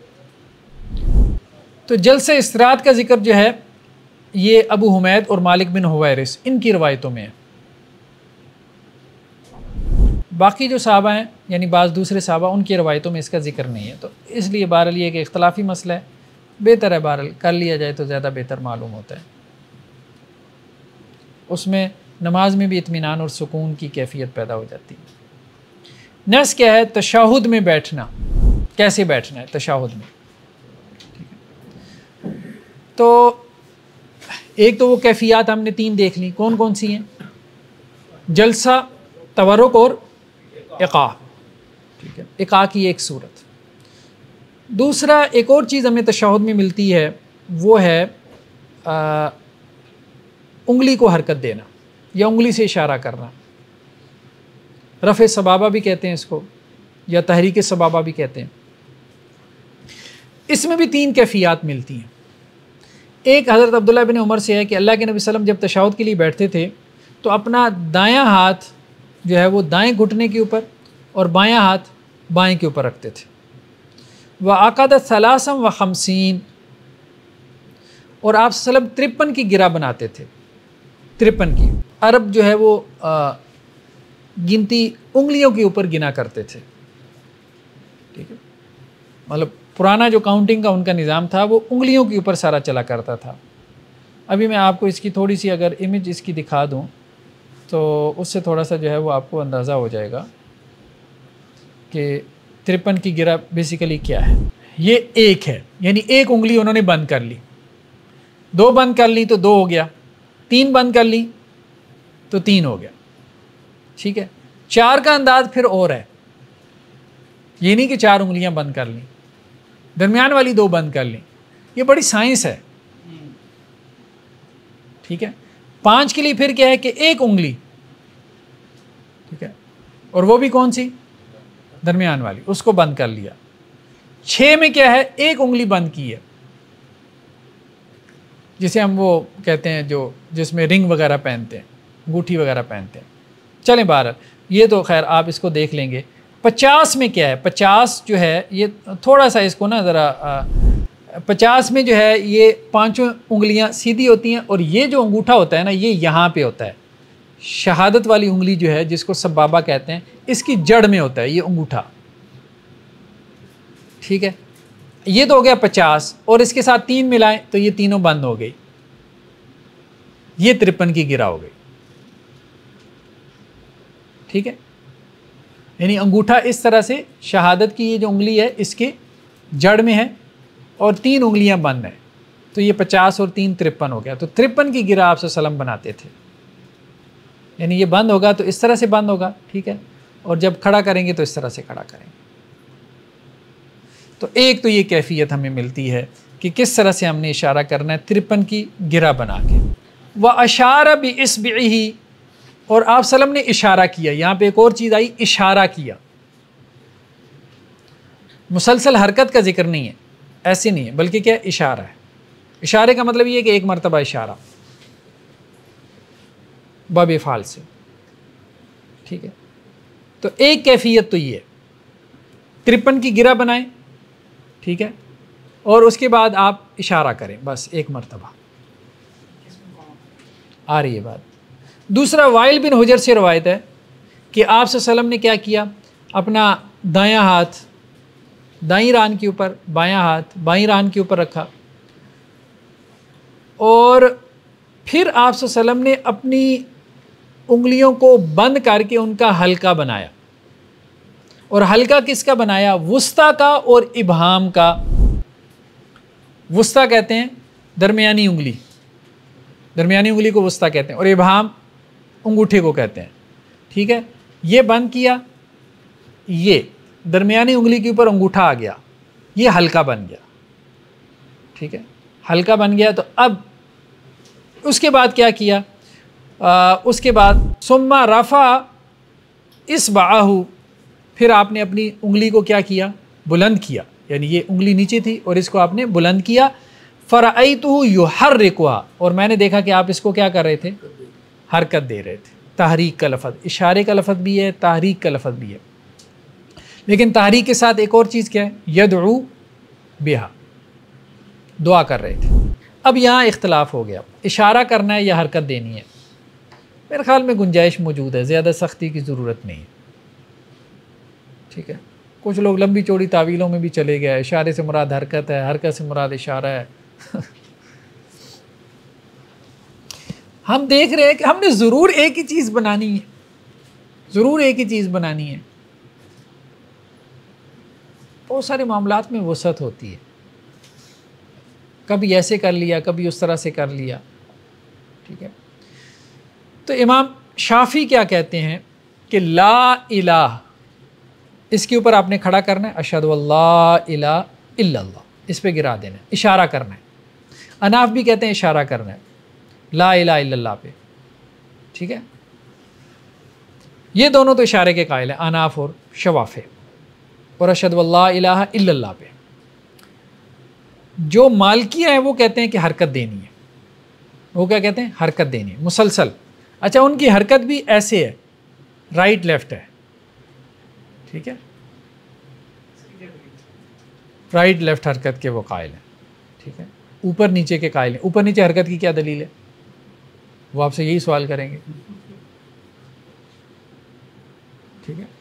तो जलसे इस्तराहत का जिक्र जो है ये अबू हुमैद और मालिक बिन हुवैरिस इनकी रवायतों में है। बाकी जो सहाबा हैं यानी बाज़ दूसरे सहाबा उनकी रवायतों में इसका जिक्र नहीं है। तो इसलिए बहरहाल ये कि इख्तलाफी मसला है, बेहतर है बहरहाल कर लिया जाए तो ज़्यादा बेहतर मालूम होता है। उसमें नमाज में भी इत्मीनान और सुकून की कैफियत पैदा हो जाती है। नेक्स्ट क्या है, तशहुद में बैठना, कैसे बैठना है तशहुद में। ठीक है, तो एक तो वो कैफियत हमने तीन देख ली, कौन कौन सी हैं, जलसा, तवरुक और इक़ा। ठीक है, इक़ा की एक सूरत। दूसरा एक और चीज़ हमें तशहुद में मिलती है, वो है आ, उंगली को हरकत देना या उंगली से इशारा करना। रफ़े सबाबा भी कहते हैं इसको या तहरीक सबाबा भी कहते हैं। इसमें भी तीन कैफियत मिलती हैं। एक हज़रत अब्दुल्लाह बिन उमर से है कि अल्लाह के नबी सल्लल्लाहु अलैहि वसल्लम जब तशहुद के लिए बैठते थे तो अपना दायां हाथ जो है वो दाएं घुटने के ऊपर और बायां हाथ बाएं के ऊपर रखते थे। व अक़द सलासम व खमसीन, और आप सल्लम तिरपन की गिरा बनाते थे, तिरपन की। अरब जो है वो आ, गिनती उंगलियों के ऊपर गिना करते थे। ठीक है, मतलब पुराना जो काउंटिंग का उनका निज़ाम था वो उंगलियों के ऊपर सारा चला करता था। अभी मैं आपको इसकी थोड़ी सी अगर इमेज इसकी दिखा दूं तो उससे थोड़ा सा जो है वो आपको अंदाज़ा हो जाएगा कि तिरपन की गिरा बेसिकली क्या है। ये एक है, यानी एक उंगली उन्होंने बंद कर ली, दो बंद कर ली तो दो हो गया, तीन बंद कर ली तो तीन हो गया। ठीक है, चार का अंदाज फिर और है, ये नहीं कि चार उंगलियां बंद कर ली, दरमियान वाली दो बंद कर ली, ये बड़ी साइंस है। ठीक है, पांच के लिए फिर क्या है कि एक उंगली, ठीक है, और वो भी कौन सी, दरमियान वाली, उसको बंद कर लिया। छः में क्या है, एक उंगली बंद की है, जिसे हम वो कहते हैं जो जिसमें रिंग वगैरह पहनते हैं, अंगूठी वगैरह पहनते हैं। चलें बारह, ये तो खैर आप इसको देख लेंगे। पचास में क्या है, पचास जो है ये थोड़ा सा इसको ना ज़रा, पचास में जो है ये पांचों उंगलियां सीधी होती हैं और ये जो अंगूठा होता है ना ये यहाँ पे होता है। शहादत वाली उंगली जो है जिसको सबाबा कहते हैं, इसकी जड़ में होता है ये अंगूठा। ठीक है, ये तो हो गया पचास, और इसके साथ तीन मिलाएं तो ये तीनों बंद हो गई, ये तिरपन की गिरा हो गई। ठीक है, यानी अंगूठा इस तरह से शहादत की ये जो उंगली है इसके जड़ में है और तीन उंगलियां बंद हैं, तो ये पचास और तीन तिरपन हो गया। तो तिरपन की गिरा आप सल्लम बनाते थे, यानी ये बंद होगा तो इस तरह से बंद होगा। ठीक है, और जब खड़ा करेंगे तो इस तरह से खड़ा करेंगे। तो एक तो ये कैफियत हमें मिलती है कि किस तरह से हमने इशारा करना है तिरपन की गिरा बना के। व अशारा बि इस्बिही, और आप सल्लम ने इशारा किया। यहाँ पे एक और चीज़ आई, इशारा किया। मुसलसल हरकत का जिक्र नहीं है, ऐसे नहीं है, बल्कि क्या इशारा है। इशारे का मतलब ये है कि एक मरतबा इशारा बाबे फाल से। ठीक है, तो एक कैफियत तो ये तिरपन की गिरा बनाएं, ठीक है, और उसके बाद आप इशारा करें, बस एक मरतबा। आ रही है बात। दूसरा वाइल बिन हुजर से रवायत है कि आप सल्लम ने क्या किया, अपना दायां हाथ दाईं रान के ऊपर, बायां हाथ बाईं रान के ऊपर रखा, और फिर आप सल्लम ने अपनी उंगलियों को बंद करके उनका हल्का बनाया। और हल्का किसका बनाया, वुस्ता का और इब्हाम का। वुस्ता कहते हैं दरमियानी उंगली, दरमियानी उंगली को वुस्ता कहते हैं, और इब्हाम अंगूठे को कहते हैं। ठीक है, ये बंद किया, ये दरमियानी उंगली के ऊपर अंगूठा आ गया, ये हल्का बन गया। ठीक है, हल्का बन गया। तो अब उसके बाद क्या किया, आ, उसके बाद सुम्मा रफ़ा इस्बाहु, फिर आपने अपनी उंगली को क्या किया, बुलंद किया, यानी ये उंगली नीचे थी और इसको आपने बुलंद किया। फ़रअयतुहु युहर्रिकुहा, और मैंने देखा कि आप इसको क्या कर रहे थे, हरकत दे रहे थे। तहरीक का लफ़ज़, इशारे का लफ़ज़ भी है, तहरीक का लफ़ज़ भी है। लेकिन तहरीक के साथ एक और चीज़ क्या है, यदउ बिहा, दुआ कर रहे थे। अब यहाँ इख्तलाफ हो गया, इशारा करना है या हरकत देनी है। मेरे ख्याल में गुंजाइश मौजूद है, ज़्यादा सख्ती की ज़रूरत नहीं है, ठीक है। कुछ लोग लंबी चौड़ी तावीलों में भी चले गए, इशारे से मुराद हरकत है, हरकत से मुराद इशारा है। हम देख रहे हैं कि हमने ज़रूर एक ही चीज़ बनानी है, ज़रूर एक ही चीज़ बनानी है। बहुत सारे मामलात में वसअत होती है, कभी ऐसे कर लिया, कभी उस तरह से कर लिया, ठीक है। तो इमाम शाफ़ी क्या कहते हैं कि ला इलाह, इसके ऊपर आपने खड़ा करना है, अशहदु अल्ला इलाहा इल्लल्लाह, इस पे गिरा देना है, इशारा करना है। अनाफ भी कहते हैं इशारा करना है ला इलाहा इल्लल्लाह पे, ठीक है। ये दोनों तो इशारे के कायल हैं, अनाफ और शवाफे। और अशहदु अल्ला इलाहा इल्लल्लाह पे जो मालिकिया है वो कहते हैं कि हरकत देनी है। वो क्या कहते हैं, हरकत देनी है मुसलसल। अच्छा, उनकी हरकत भी ऐसे है, राइट लेफ्ट है, ठीक है, राइट लेफ्ट हरकत के वो कायल हैं, ठीक है। ऊपर नीचे के कायल हैं। ऊपर नीचे हरकत की क्या दलील है, वो आपसे यही सवाल करेंगे, ठीक है।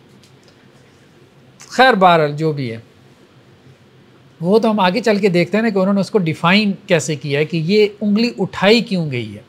खैर बहरहाल जो भी है वो तो हम आगे चल के देखते हैं ना कि उन्होंने उसको डिफ़ाइन कैसे किया है कि ये उंगली उठाई क्यों गई है।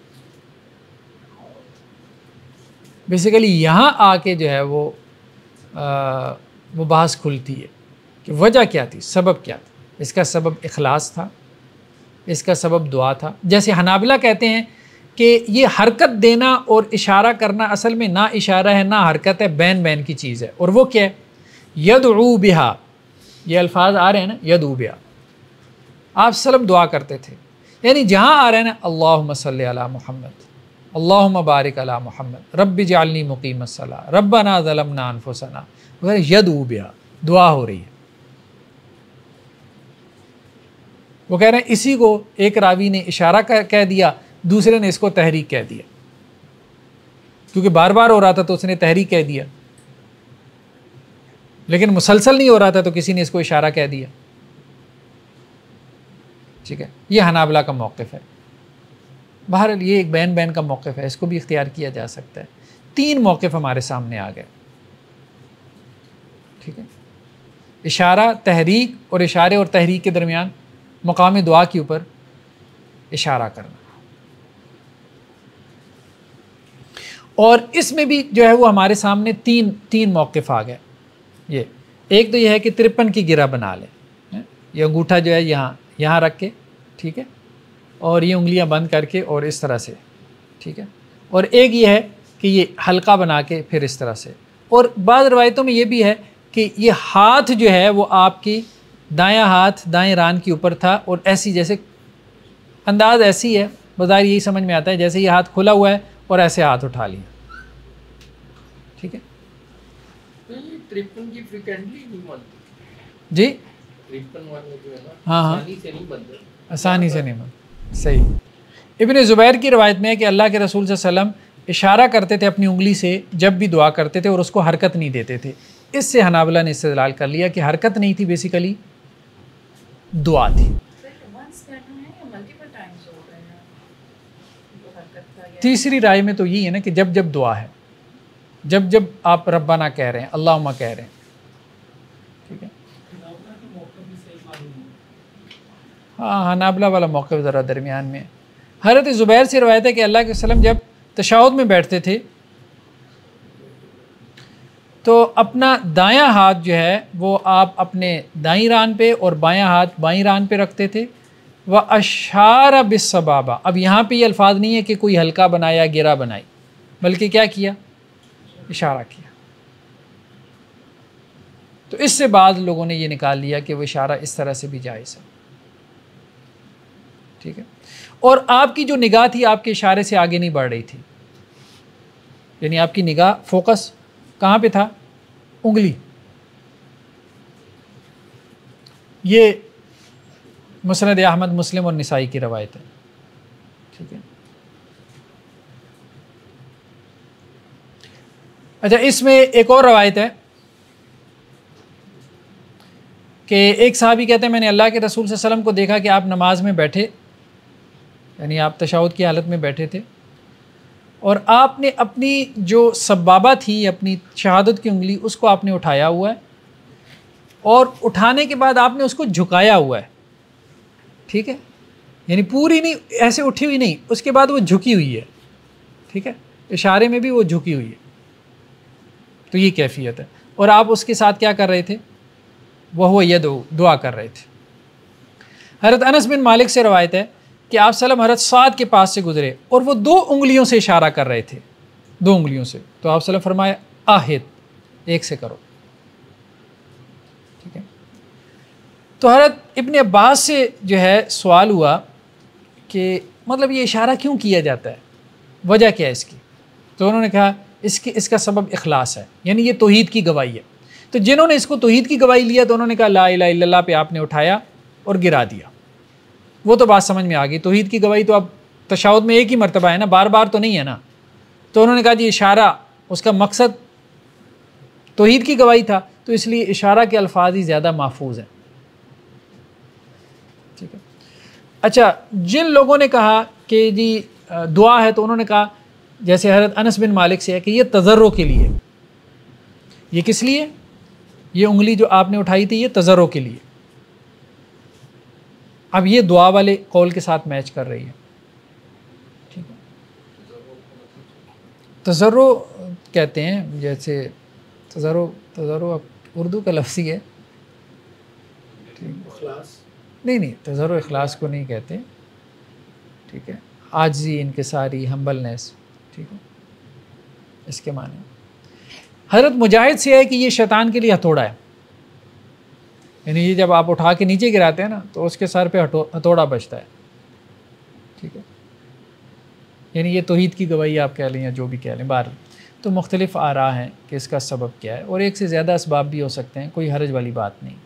बेसिकली यहाँ आके जो है वो आ, वो बहस खुलती है कि वजह क्या थी, सबब क्या था। इसका सबब इखलास था, इसका सबब दुआ था। जैसे हनाबिला कहते हैं कि ये हरकत देना और इशारा करना असल में ना इशारा है ना हरकत है, बैन बैन की चीज़ है। और वो क्या है, यदउ बिहा, ये अल्फाज आ रहे हैं ना, यदउ बिहा, आप सल्लम दुआ करते थे, यानी जहाँ आ रहे हैं ना अल्लाहुम्मा सल्ली अला मुहम्मद, अल्लाहुम्मा बारिक अला मुहम्मद, रब्बि जअलनी मुकीमस्सलाह, रब्बना ज़लमना अनफुसना, वगैरह, यदउ बिहा, दुआ हो रही है। वो कह रहे हैं इसी को एक रावी ने इशारा कह दिया, दूसरे ने इसको तहरीक कह दिया, क्योंकि बार बार हो रहा था तो उसने तहरीक कह दिया, लेकिन मुसलसल नहीं हो रहा था तो किसी ने इसको इशारा कह दिया, ठीक है। ये हनाबला का मौक़िफ़ है। बहरहाल ये एक बैन बैन का मौक़िफ़ है, इसको भी इख्तियार किया जा सकता है। तीन मौक़िफ़ हमारे सामने आ गए, ठीक है। इशारा, तहरीक और इशारे और तहरीक के दरमियान मकाम दुआ के ऊपर इशारा करना। और इसमें भी जो है वो हमारे सामने तीन तीन मौक़िफ़ आ गए। ये एक तो ये है कि तिरपन की गिरा बना लें, ये अंगूठा जो है यहाँ यहाँ रख के, ठीक है, और ये उंगलियां बंद करके और इस तरह से, ठीक है। और एक ये है कि ये हल्का बना के फिर इस तरह से। और बाज़ रवायतों में ये भी है कि ये हाथ जो है वो आपकी दायां हाथ दाएं रान के ऊपर था, और ऐसी जैसे अंदाज ऐसी है, बज़ाहिर यही समझ में आता है जैसे ये हाथ खुला हुआ है और ऐसे हाथ उठा लिया, ठीक है। त्रिपन की फ्रीक्वेंटली नहीं बनती जी, त्रिपन वाले जो है ना, हाँ हाँ, आसानी से नहीं बनते, आसानी से नहीं बनते, सही। इब्न ज़ुबैर की रवायत में है कि अल्लाह के रसूल सल्लल्लाहु अलैहि वसल्लम इशारा करते थे अपनी उंगली से जब भी दुआ करते थे, और उसको हरकत नहीं देते थे। इससे हनाबला ने इस्तेदलाल कर लिया कि हरकत नहीं थी, बेसिकली दुआ थी। तीसरी राय में तो यही है ना कि जब जब दुआ है, जब जब आप रब्बाना कह रहे हैं, अल्लाहुम्मा कह रहे हैं, ठीक है। हाँ, हनाबला वाला मौक़िफ़ ज़रा दरमियान में। हज़रत ज़ुबैर से रवायत है कि अल्लाह के वसल्लम जब तशहुद में बैठते थे तो अपना दायां हाथ जो है वो आप अपने दाईं रान पे और बायां हाथ बाईं रान पे रखते थे। व अशारा बिस्सबाबा, अब यहाँ पे ये अल्फाज नहीं है कि कोई हल्का बनाया गिरा बनाई, बल्कि क्या किया, इशारा किया। तो इससे बाद लोगों ने ये निकाल लिया कि वो इशारा इस तरह से भी जायज़ है, ठीक है। और आपकी जो निगाह थी आपके इशारे से आगे नहीं बढ़ रही थी, यानी आपकी निगाह फोकस कहाँ पे था, उंगली। ये मुस्नद अहमद, मुस्लिम और निसाई की रवायत है, ठीक है। अच्छा, इसमें एक और रवायत है कि एक साहबी कहते हैं मैंने अल्लाह के रसूल सल्लल्लाहु अलैहि वसल्लम को देखा कि आप नमाज में बैठे, यानी आप तशहुद की हालत में बैठे थे, और आपने अपनी जो सब्बाबा थी, अपनी शहादत की उंगली, उसको आपने उठाया हुआ है, और उठाने के बाद आपने उसको झुकाया हुआ है, ठीक है, यानी पूरी नहीं, ऐसे उठी हुई नहीं, उसके बाद वो झुकी हुई है, ठीक है, इशारे में भी वो झुकी हुई है। तो ये कैफियत है। और आप उसके साथ क्या कर रहे थे? वह हुआ यदो, दुआ कर रहे थे। हज़रत अनस बिन मालिक से रवायत है कि आप सल्लम हज़रत साद के पास से गुजरे और वो दो उंगलियों से इशारा कर रहे थे, दो उंगलियों से। तो आप सल्लम फरमाया आहिद, एक से करो, ठीक है। तो हज़रत इब्ने अब्बास से जो है सवाल हुआ कि मतलब ये इशारा क्यों किया जाता है, वजह क्या है इसकी? तो उन्होंने कहा इसकी इसका सबब इखलास है, यानी ये तौहीद की गवाही है। तो जिन्होंने इसको तौहीद की गवाही लिया तो उन्होंने कहा ला इलाहा इल्लल्लाह पे आपने उठाया और गिरा दिया, वो तो बात समझ में आ गई। तौहीद की गवाही तो अब तशहुद में एक ही मरतबा है ना, बार बार तो नहीं है ना। तो उन्होंने कहा जी इशारा, उसका मकसद तौहीद की गवाही था, तो इसलिए इशारा के अल्फाज ही ज़्यादा महफूज हैं, ठीक है। अच्छा, जिन लोगों ने कहा कि जी दुआ है, तो उन्होंने कहा जैसे हज़रत अनस बिन मालिक से है कि ये तज़र्रो के लिए, ये किस लिए? ये उंगली जो आपने उठाई थी ये तज़र्रो के लिए। अब ये दुआ वाले कौल के साथ मैच कर रही है, ठीक है। तज़र्रो कहते हैं, जैसे तज़र्रो तज़र्रो अब उर्दू का लफ्ज़ ही है, इखलास नहीं नहीं तज़र्रो इखलास को नहीं कहते, ठीक है। आजी, इनकिसारी, हम्बलनेस, ठीक है, इसके माने। हज़रत मुजाहिद से है कि ये शैतान के लिए हथौड़ा है, यानी ये जब आप उठा के नीचे गिराते हैं ना तो उसके सर पे हथौड़ा बचता है, ठीक है। यानी ये तौहीद की गवाही आप कह लें या जो भी कह लें, बार तो मुख्तलिफ आरा हैं कि इसका सबब क्या है, और एक से ज़्यादा असबाब भी हो सकते हैं, कोई हरज वाली बात नहीं।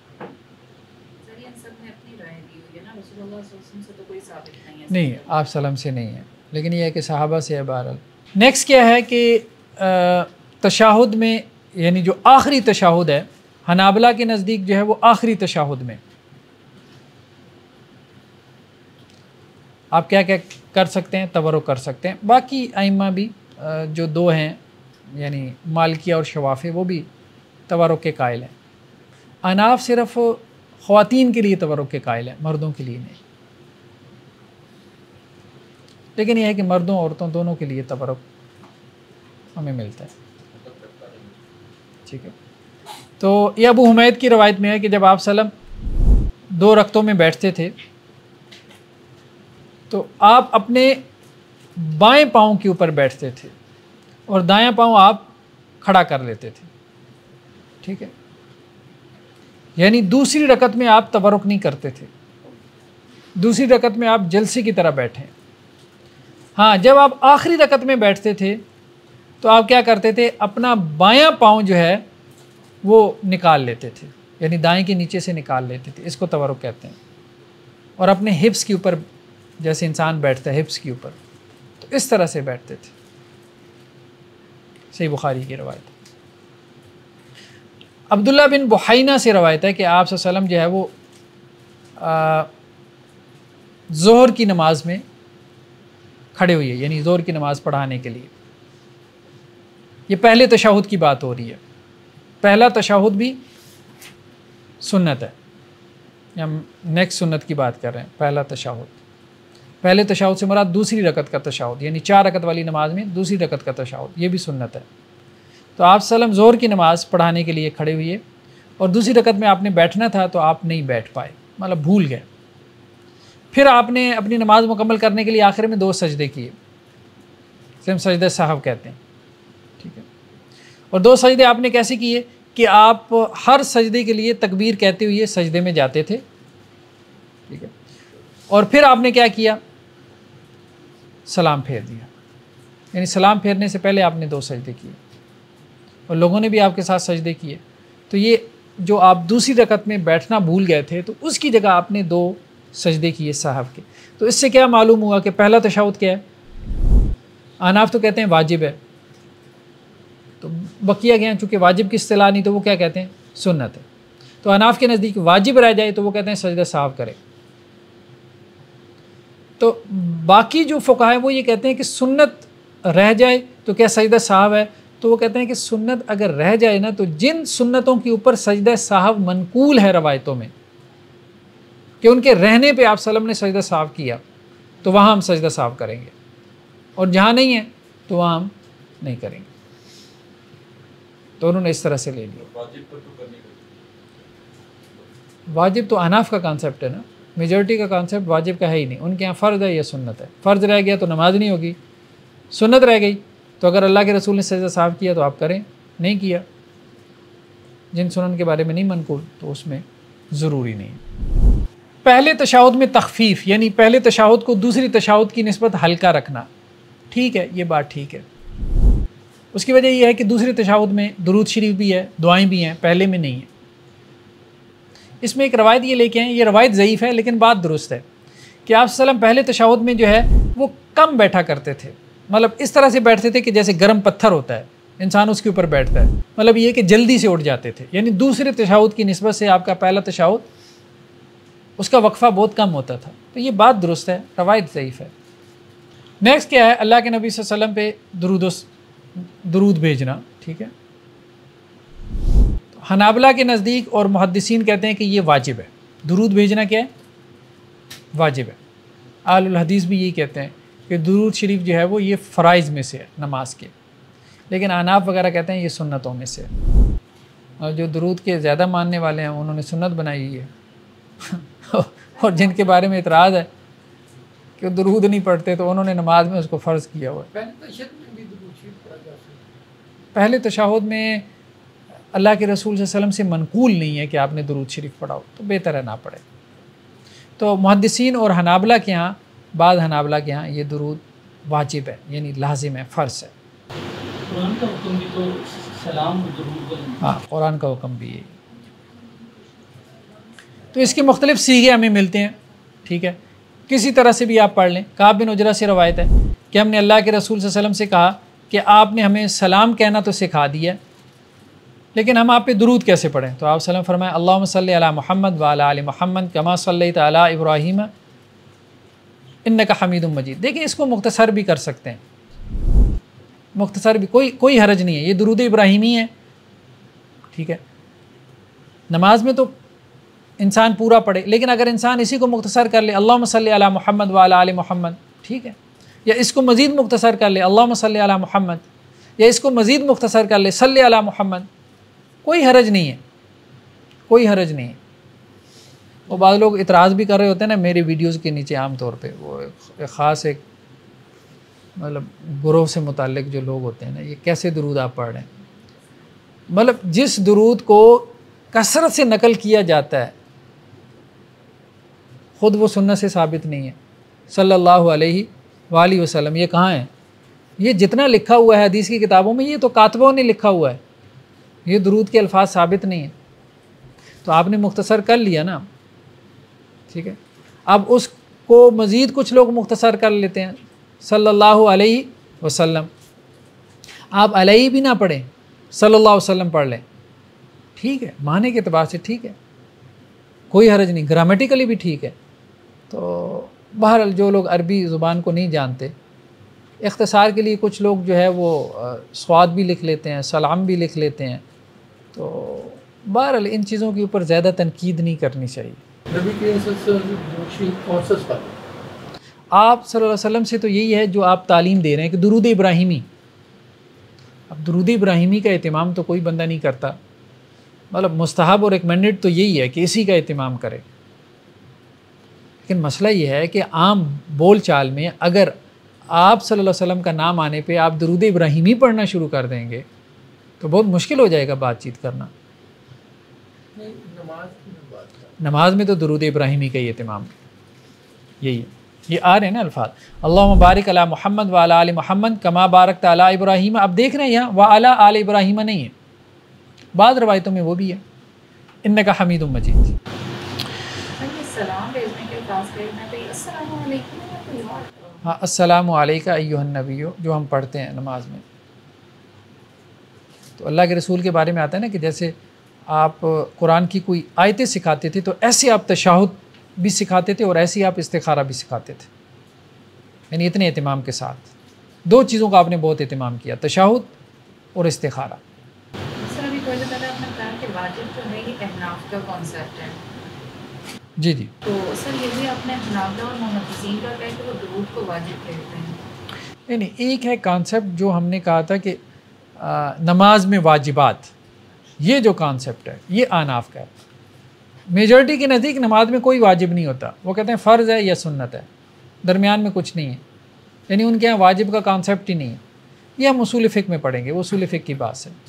नहीं, आप सलम से नहीं है, लेकिन यह है कि सहाबा से है। बहरहाल नेक्स्ट क्या है कि तशाहुद में, यानी जो आखिरी तशाहुद है, हनाबला के नज़दीक जो है वो आखिरी तशाहुद में आप क्या क्या कर सकते हैं? तवरुक कर सकते हैं। बाकी आइम्मा भी जो दो हैं, यानी मालिकिया और शवाफे, वो भी तवरुक के कायल हैं। अनाफ सिर्फ़ ख़वातीन के लिए तवरुक के कायल हैं, मर्दों के लिए नहीं। लेकिन यह है कि मर्दों औरतों दोनों के लिए तवरुक हमें मिलता है, ठीक है। तो ये अबू हुमैद की रवायत में है कि जब आप सल्लम दो रक्तों में बैठते थे तो आप अपने बाएं पाँव के ऊपर बैठते थे और दायां पाँव आप खड़ा कर लेते थे, ठीक है। यानी दूसरी रकत में आप तबरुक नहीं करते थे, दूसरी रकत में आप जलसे की तरह बैठे। हाँ, जब आप आखिरी रकत में बैठते थे तो आप क्या करते थे? अपना बायां पाँव जो है वो निकाल लेते थे, यानी दाएं के नीचे से निकाल लेते थे, इसको तवरुक कहते हैं। और अपने हिप्स के ऊपर, जैसे इंसान बैठता है हिप्स के ऊपर, तो इस तरह से बैठते थे। सही बुखारी की रवायत। अब्दुल्ला बिन बुहैना से रवायत है कि आप सल्लल्लाहु अलैहि वसल्लम जो है वो ज़ोहर की नमाज में खड़े हुए, यानी ज़ोहर की नमाज़ पढ़ाने के लिए। ये पहले तशहुद की बात हो रही है। पहला तशहुद भी सुन्नत है, हम नेक्स्ट सुन्नत की बात कर रहे हैं। पहला तशहुद, पहले तशहुद से मुराद दूसरी रकत का तशहुद, यानी चार रकत वाली नमाज में दूसरी रकत का तशहुद, ये भी सुन्नत है। तो आप सल्लम ज़ोहर की नमाज़ पढ़ाने के लिए खड़े हुए और दूसरी रकत में आपने बैठना था तो आप नहीं बैठ पाए, मतलब भूल गए। फिर आपने अपनी नमाज़ मुकम्मल करने के लिए आखिर में दो सजदे किए, सिर्फ सजदे साहब कहते हैं, ठीक है। और दो सजदे आपने कैसे किए कि आप हर सजदे के लिए तकबीर कहते हुए सजदे में जाते थे, ठीक है। और फिर आपने क्या किया? सलाम फेर दिया, यानी सलाम फेरने से पहले आपने दो सजदे किए और लोगों ने भी आपके साथ सजदे किए। तो ये जो आप दूसरी रकत में बैठना भूल गए थे तो उसकी जगह आपने दो सजदे किए साहब के। तो इससे क्या मालूम हुआ कि पहला तशहुद क्या है? अहनाफ तो कहते हैं वाजिब है, तो बकिया गया चूँकि वाजिब की इस्तिलाह नहीं, तो वो क्या कहते हैं? सुन्नत है। तो हनाफ के नज़दीक वाजिब रह जाए तो वो कहते हैं सजदा साहब करे। तो बाकी जो फ़ुक़हा है वो ये कहते हैं कि सुन्नत रह जाए तो क्या सजदा साहब है, तो वो कहते हैं कि सुन्नत अगर रह जाए ना तो जिन सुन्नतों के ऊपर सजदा साहब मनकूल है रवायतों में कि उनके रहने पे आप सल्लम ने सजदा साहब किया तो वहाँ हम सजदा साहब करेंगे, और जहाँ नहीं है तो वहाँ हम नहीं करेंगे। तो उन्होंने इस तरह से ले लिया। वाजिब पर तो करने का वाजिब तो अनाफ का कॉन्सेप्ट है ना, मेजॉरिटी का कॉन्सेप्ट वाजिब का है ही नहीं। उनके यहाँ फ़र्ज़ है या सुन्नत है। फ़र्ज़ रह गया तो नमाज नहीं होगी, सुन्नत रह गई तो अगर अल्लाह के रसूल ने सजदा साहब किया तो आप करें, नहीं किया जिन सुनन के बारे में नहीं मनकूल तो उसमें ज़रूरी नहीं। पहले तशाहुद में तख़फ़ीफ़ यानी पहले तशाहुद को दूसरी तशाहुद की निस्बत हल्का रखना, ठीक है, ये बात ठीक है। उसकी वजह यह है कि दूसरी तशाहुद में दुरूद शरीफ भी है, दुआएं भी हैं, पहले में नहीं है। इसमें एक रवायत ये लेके आए, ये रवायत ज़ईफ़ है लेकिन बात दुरुस्त है कि आप सल्लम पहले तशाहुद में जो है वो कम बैठा करते थे, मतलब इस तरह से बैठते थे कि जैसे गर्म पत्थर होता है इंसान उसके ऊपर बैठता है, मतलब ये कि जल्दी से उठ जाते थे। यानी दूसरे तशाहुद की निस्बत से आपका पहला तशाहुद उसका वक्फ़ा बहुत कम होता था। तो ये बात दुरुस्त है, रवायत ज़ईफ़ है। नेक्स्ट क्या है, अल्लाह के नबी सल्लल्लाहु अलैहि वसल्लम पे दुरूद दुरूद भेजना, ठीक है। तो हनाबला के नज़दीक और मुहद्दिसीन कहते हैं कि ये वाजिब है, दुरूद भेजना क्या है, वाजिब है। आलुल हदीस भी यही कहते हैं कि दुरूद शरीफ जो है वो ये फ़राइज़ में से है नमाज के, लेकिन अनाफ वगैरह कहते हैं ये सुन्नतों में से है। और जो दुरूद के ज़्यादा मानने वाले हैं उन्होंने सुन्नत बनाई हुई है और जिनके बारे में इतराज़ है कि दुरूद नहीं पढ़ते तो उन्होंने नमाज में उसको फ़र्ज़ किया हुआ है। पहले तशाहुद में अल्लाह के रसूल सल्लल्लाहु अलैहि वसल्लम से मनकूल नहीं है कि आपने दुरूद शरीफ पढ़ा हो, तो बेहतर है ना पढ़े। तो मुहद्दिसीन और हनाबला के यहाँ, बाद हनाबला के यहाँ ये दुरूद वाजिब है यानी लाजिम है, फ़र्ज़ है। कुरान का हुक्म भी तो सलाम और दुरूद का है। हाँ, कुरान का हुक्म भी है। तो इसके मुख्तलिफ सीगे हमें मिलते हैं, ठीक है, किसी तरह से भी आप पढ़ लें। काब बिन उजरा से रवायत है कि हमने अल्लाह के रसूल सल्लल्लाहु अलैहि वसल्लम से कहा कि आपने हमें सलाम कहना तो सिखा दिया, लेकिन हम आप पे दुरूद कैसे पढ़ें। तो आप सल्लम फरमाएं अल्लाहुम्मा सल्लि अला मुहम्मद व अला आलि मुहम्मद कमा सल्लैता अला इब्राहीम इन्नका हमीदुम मजीद। देखिए इसको मुख्तसर भी कर सकते हैं, मुख्तसर भी कोई कोई हरज नहीं है, ये दुरूद इब्राहीमी है, ठीक है। नमाज में तो इंसान पूरा पढ़े, लेकिन अगर इंसान इसी को मुख्तसर कर ले अल्लाहुम्मा सल्लि अला मुहम्मद व अला आलि मुहम्मद, ठीक है, या इसको मज़ीद मुख्तसर कर ले अल्लाहुम्मा सल्लि अला मुहम्मद, या इसको मज़ीद मुख्तसर कर ले सल्लि अला मुहम्मद, कोई हरज नहीं है, कोई हरज नहीं है। वो बाद लोग इतराज़ भी कर रहे होते हैं ना मेरी वीडियोज़ के नीचे, आम तौर पे वो एक ख़ास एक मतलब गुरोह से मुताल्लिक़ जो लोग होते हैं ना, ये कैसे दुरूद आप पढ़ रहे हैं। मतलब जिस दुरूद को कसरत से नकल किया जाता है ख़ुद वो सुन्नत से साबित नहीं है सल्लल्लाहु अलैहि वाली वसल्लम। ये कहाँ है, ये जितना लिखा हुआ है हदीस की किताबों में ये तो कातबों ने लिखा हुआ है, ये दुरूद के अल्फाज साबित नहीं है। तो आपने मुख्तसर कर लिया ना, ठीक है। अब उसको मज़ीद कुछ लोग मुख्तसर कर लेते हैं सल्लल्लाहु अलैहि वसल्लम, आप अलैहि भी ना पढ़ें, सल्लल्लाहु अलैहि वसल्लम पढ़ लें, ठीक है, माने के अतबार से ठीक है, कोई हरज नहीं, ग्रामेटिकली भी ठीक है। तो बहरहाल जो लोग अरबी ज़ुबान को नहीं जानते, इख्तिसार के लिए कुछ लोग जो है वो स्वाद भी लिख लेते हैं, सलाम भी लिख लेते हैं। तो बहरहाल इन चीज़ों के ऊपर ज़्यादा तनकीद नहीं करनी चाहिए। नबी के कौन सा सवाल आप सल्लल्लाहु अलैहि वसल्लम से तो यही है जो आप तालीम दे रहे हैं कि दुरूद इब्राहिमी। अब दुरूद इब्राहिमी का एहतिमाम तो कोई बंदा नहीं करता, मतलब मुस्तहब और रिकमेंडेड तो यही है कि इसी का एहतिमाम करे। लेकिन मसला ये है कि आम बोल चाल में अगर आप सल्लल्लाहु अलैहि वसल्लम का नाम आने पे आप दुरूद इब्राहिमी पढ़ना शुरू कर देंगे तो बहुत मुश्किल हो जाएगा बातचीत करना। नमाज की बात है। नमाज में तो दुरूद इब्राहिमी का ही एहतिमाम यही है। ये आ रहे हैं ना अल्फाज, अल्लाहुम्मा बारिक अला मुहम्मद व अला आलि मुहम्मद कमा बारकता अला इब्राहीम। अब देख रहे हैं यहाँ व अला आलि इब्राहीम नहीं है, बाद रवायतों में वो भी है इन्नका हमीदुम मजीद। हाँ, अस्सलामु अलैका अय्युहन नबिय्यु जो हम पढ़ते हैं नमाज में। तो अल्लाह के रसूल के बारे में आता है ना कि जैसे आप कुरान की कोई आयतें सिखाते थे तो ऐसे आप तशाहुद भी सिखाते थे और ऐसे ही आप इस्तिखारा भी सिखाते थे, यानी इतने एहतिमाम के साथ। दो चीज़ों का आपने बहुत एहतिमाम किया, तशाहुद और इस्तिखारा। सर अभी थोड़ी देर पहले आपने कहा कि वाजिब जो है ये अहनाफ का कॉन्सेप्ट है, जी जी। तो सर ये भी आपने हनाबला और मुहद्दिसीन का कहा कि वो दुरूद को वाजिब कहते हैं। नहीं नहीं, एक है कॉन्सेप्ट जो हमने कहा था कि आ, नमाज में वाजिबात, ये जो कॉन्सेप्ट है ये आनाफ का है। मेजॉरिटी के नज़दीक नमाज में कोई वाजिब नहीं होता, वो कहते हैं फ़र्ज़ है या सुन्नत है, दरमियान में कुछ नहीं है, यानी उनके यहाँ वाजिब का कॉन्सेप्ट ही नहीं है। ये हम उसूल फ़िक़्ह में पढ़ेंगे, वो उसूल फ़िक़्ह की बात है।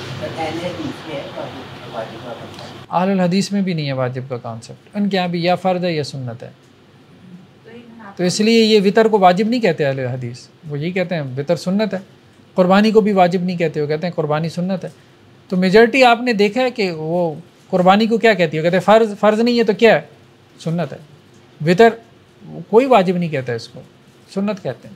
अहलुल हदीस में भी नहीं है वाजिब का कॉन्सेप्ट, उनके यहाँ भी या फ़र्ज़ है या सुन्नत है। तो इसलिए ये वितर को वाजिब नहीं कहते अहले हदीस, वो यही कहते हैं वितर सुन्नत है। कुर्बानी को भी वाजिब नहीं कहते, वो कहते हैं कुर्बानी सुन्नत है। तो मेजॉरिटी आपने देखा है कि वो कुर्बानी को क्या कहती है, कहते हैं फ़र्ज़, फ़र्ज़ नहीं है तो क्या है, सुन्नत है। वितर कोई वाजिब नहीं कहता है, इसको सुन्नत कहते हैं।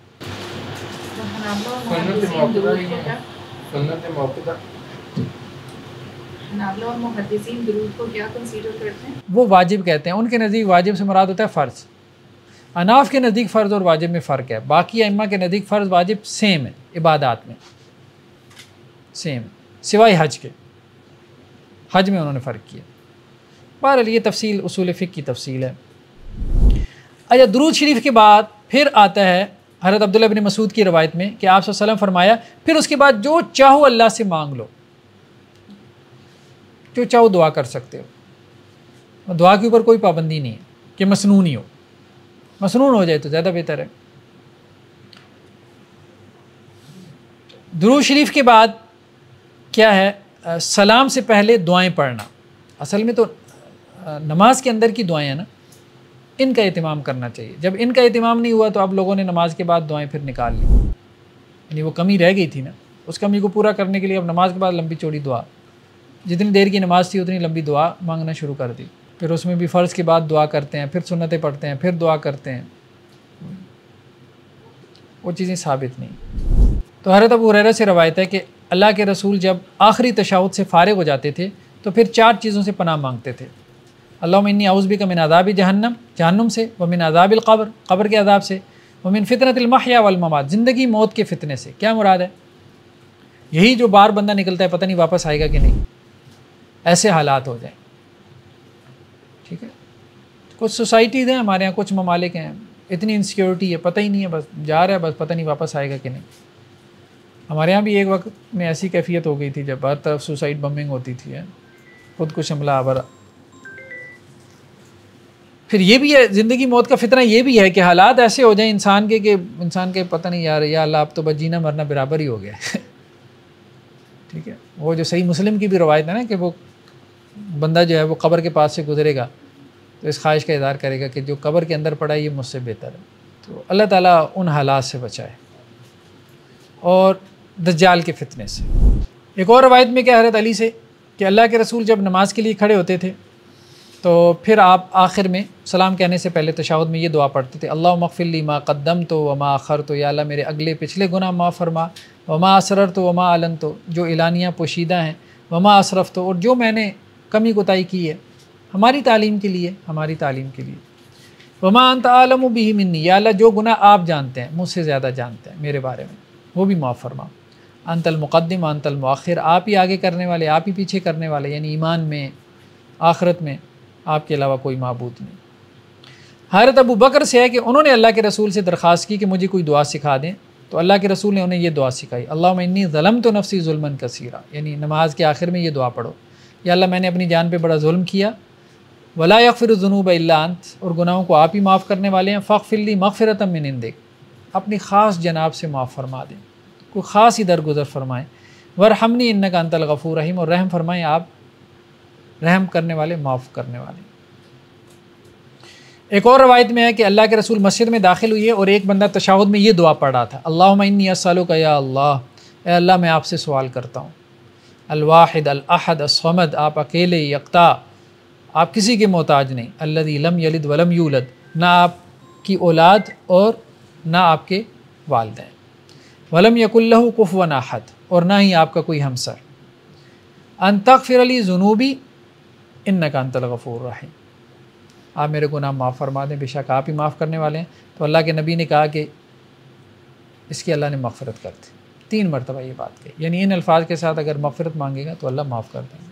वो वाजिब कहते हैं, उनके नज़दीक वाजिब से मुराद होता है फ़र्ज़। अनाफ के नज़दीक फ़र्ज़ और वाजिब में फ़र्क है, बाकी अइम्मा के नज़दीक फ़र्ज़ वाजिब सेम है, इबादात में सेम, सिवाय हज के। हज में उन्होंने फ़र्क किया। बहरहाल ये तफसील उसूल फ़िक़्ह की तफसील है। अच्छा, दुरूद शरीफ के बाद फिर आता है हज़रत अब्दुल्लाह इब्न मसूद की रवायत में कि आप सल्लल्लाहु अलैहि वसल्लम फरमाया, फिर उसके बाद जो चाहो अल्लाह से मांग लो, जो चाहो दुआ कर सकते हो। दुआ के ऊपर कोई पाबंदी नहीं है कि मसनून ही हो, मसनून हो जाए तो ज़्यादा बेहतर है। दुरूद शरीफ के बाद क्या है, आ, सलाम से पहले दुआएं पढ़ना। असल में तो आ, नमाज के अंदर की दुआएं हैं ना, इनका एहतिमाम करना चाहिए। जब इनका एहतिमाम नहीं हुआ तो अब लोगों ने नमाज के बाद दुआएं फिर निकाल ली, यानी वो कमी रह गई थी ना, उस कमी को पूरा करने के लिए अब नमाज के बाद लंबी चौड़ी दुआ, जितनी देर की नमाज थी उतनी लंबी दुआ मांगना शुरू कर दी। फिर उसमें भी फ़र्ज़ के बाद दुआ करते हैं, फिर सुन्नतें पढ़ते हैं, फिर दुआ करते हैं, वो चीज़ें साबित नहीं। तो हज़रत अबू हुरैरा से रवायत है कि अल्लाह के रसूल जब आखिरी तशहुद से फ़ारिग हो जाते थे तो फिर चार चीज़ों से पनाह मांगते थे। अल्लाहुम्मा इन्नी औज़ु बिका मिन अज़ाबि जहन्नम, जहन्नुम से, व मिन अज़ाबिल क़ब्र, क़ब्र के अज़ाब से, व मिन फ़ितनतिल महया वल ममात, ज़िंदगी मौत के फ़ितने से। क्या मुराद है? यही जो बार बंदा निकलता है, पता नहीं वापस आएगा कि नहीं, ऐसे हालात हो जाए। ठीक है, कुछ सोसाइटीज़ हैं हमारे यहाँ, कुछ ममालिक हैं, इतनी इनसिक्योरिटी है, पता ही नहीं है, बस जा रहा है, बस पता नहीं वापस आएगा कि नहीं। हमारे यहाँ भी एक वक्त में ऐसी कैफियत हो गई थी जब हर तरफ सुसाइड बमिंग होती थी, है खुद कुछ हमला आवर। फिर ये भी है, ज़िंदगी मौत का फितना ये भी है कि हालात ऐसे हो जाए इंसान के कि इंसान के पता नहीं यार, या अल्लाह अब तो बस जीना मरना बराबर ही हो गया। ठीक है, वो जो सही मुस्लिम की भी रवायत है ना कि वो बंदा जो है वो कब्र के पास से गुजरेगा तो इस ख्वाहिश का इज़हार करेगा कि जो कब्र के अंदर पड़ा है ये मुझसे बेहतर है। तो अल्लाह ताला उन हालात से बचाए और दज्जाल के फितने से। एक और रवायत में क्या हज़रत अली से कि अल्लाह के रसूल जब नमाज के लिए खड़े होते थे तो फिर आप आखिर में सलाम कहने से पहले तशहुद में ये दुआ पढ़ते थे, अल्लाहुम्मा मग़फ़िर ली मा क़द्दमतु व मा अख़रतु, या अल्लाह मेरे अगले पिछले गुनाह माफ़ फरमा, व मा असररतु व मा अलनतु, जो एलानियाँ पोशीदा हैं, व मा असरफ़तु, और जो मैंने कमी कोताही की है हमारी तालीम के लिए, हमारी तालीम के लिए, व मा अंत आलमु बिही मिन्नी, या अल्लाह जो गुनाह आप जानते हैं, मुझसे ज़्यादा जानते हैं मेरे बारे में, वो भी माफ़ फरमा। अंतल मुक़द्दिम अंतल मुअख़्खिर, आप ही आगे करने वाले, आप ही पीछे करने वाले, यानी ईमान में आखिरत में आपके अलावा कोई माबूद नहीं। हज़रत अबू बकर से है कि उन्होंने अल्लाह के रसूल से दरख्वास्त की कि मुझे कोई दुआ सिखा दें, तो अल्लाह के रसूल ने उन्हें ये दुआ सिखाई, अल्लाहुम्मा इन्नी ज़लमतु नफ़्सी ज़ुल्मन कसीरा, यानी नमाज के आखिर में ये दुआ पढ़ो, या अल्लाह मैंने अपनी जान पे बड़ा जुल्म किया, वला यग़फ़िरुज़्ज़ुनूब इल्ला अंत, और गुनाहों को आप ही माफ़ करने वाले हैं, फ़ग़फ़िर ली मग़फ़िरतम मिन इंदिक, अपनी ख़ास जनाब से माफ़ फरमा दें, कोई ख़ास ही दरगुज़र फरमाएँ, वरहमनी इन्नका अंतल गफ़ूर रहीम, और रहम फरमाएँ आप रहम करने वाले, माफ़ करने वाले। एक और रवायत में है कि अल्लाह के रसूल मस्जिद में दाखिल हुए और एक बंदा तशहुद में ये दुआ पढ़ रहा था, अल्लाहुम्मा इन्नी अस्सअलुका या अल्लाह, ए अल्लाह मैं आपसे सवाल करता हूँ, अल वाहिद अल अहद अस्समद, आप अकेले यकता, आप किसी के मोहताज नहीं, अल्लज़ी लम यलिद वलम यूलद, ना आपकी औलाद और ना आपके वालिदैन, वलम यकुल लहू कुफ़ुवन अहद, और ना ही आपका कोई हमसर, अन तग़फ़िर ली ज़ुनूबी इन्नका अंतल गफ़ूर रहीम, आप मेरे गुनाह माफ़ फरमा दें, बेशक आप ही माफ़ करने वाले हैं। तो अल्लाह के नबी ने कहा कि इसकी अल्लाह ने मग़फ़िरत कर दी, तीन मरतबा ये बात कही, यानी इन अल्फाज के साथ अगर मग़फ़िरत मांगेगा तो अल्लाह माफ़ कर देंगे।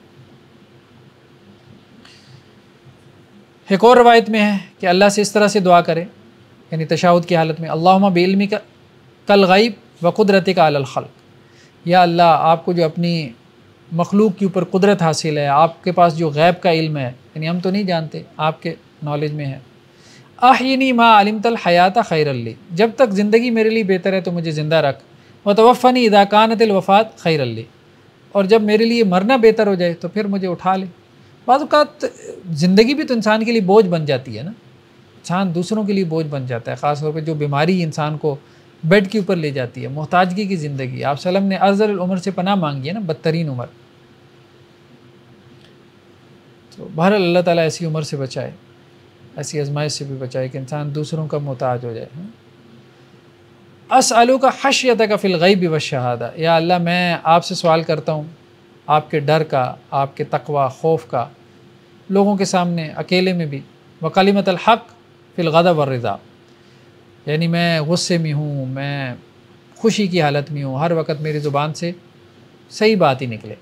एक और रवायत में है कि अल्लाह से इस तरह से दुआ करें, यानी तशाहुद की हालत में, अल्लाहुम्मा बिइल्मिका कल गैब व कुदरतिका अलल खल्क़, या अल्लाह आपको जो अपनी मखलूक के ऊपर कुदरत हासिल है, आपके पास जो गैब का इल्म है, यानी हम तो नहीं जानते, आपके नॉलेज में है। आहिनी मा अलिमतल हयाता खैरल्ली, जब तक ज़िंदगी मेरे लिए बेहतर है तो मुझे ज़िंदा रख। व तवफ़नी इज़ा कानतिल वफ़ात खैरल्ली, और जब मेरे लिए मरना बेहतर हो जाए तो फिर मुझे उठा ले। बाज़ औक़ात ज़िंदगी भी तो इंसान के लिए बोझ बन जाती है ना, इंसान दूसरों के लिए बोझ बन जाता है, ख़ास तौर पे जो बीमारी इंसान को बेड के ऊपर ले जाती है, मोहताजगी की ज़िंदगी। आप सल्लम ने अज़ल उम्र से पनाह मांगी है ना, बदतरीन उम्र। तो बहरहाल अल्लाह ताला ऐसी उम्र से बचाए, ऐसी आजमाइश से भी बचाए कि इंसान दूसरों का मोहताज हो जाए। अस्अलुका खश्यतका फिल गैब व शहादा, या अल्लाह मैं आपसे सवाल करता हूँ आपके डर का, आपके तक़वा खौफ का, लोगों के सामने अकेले में भी। व कलिमतल हक़ फिल गज़ब व रिज़ा, यानी मैं गुस्से में हूँ, मैं खुशी की हालत में हूँ, हर वक़्त मेरी ज़ुबान से सही बात ही निकले।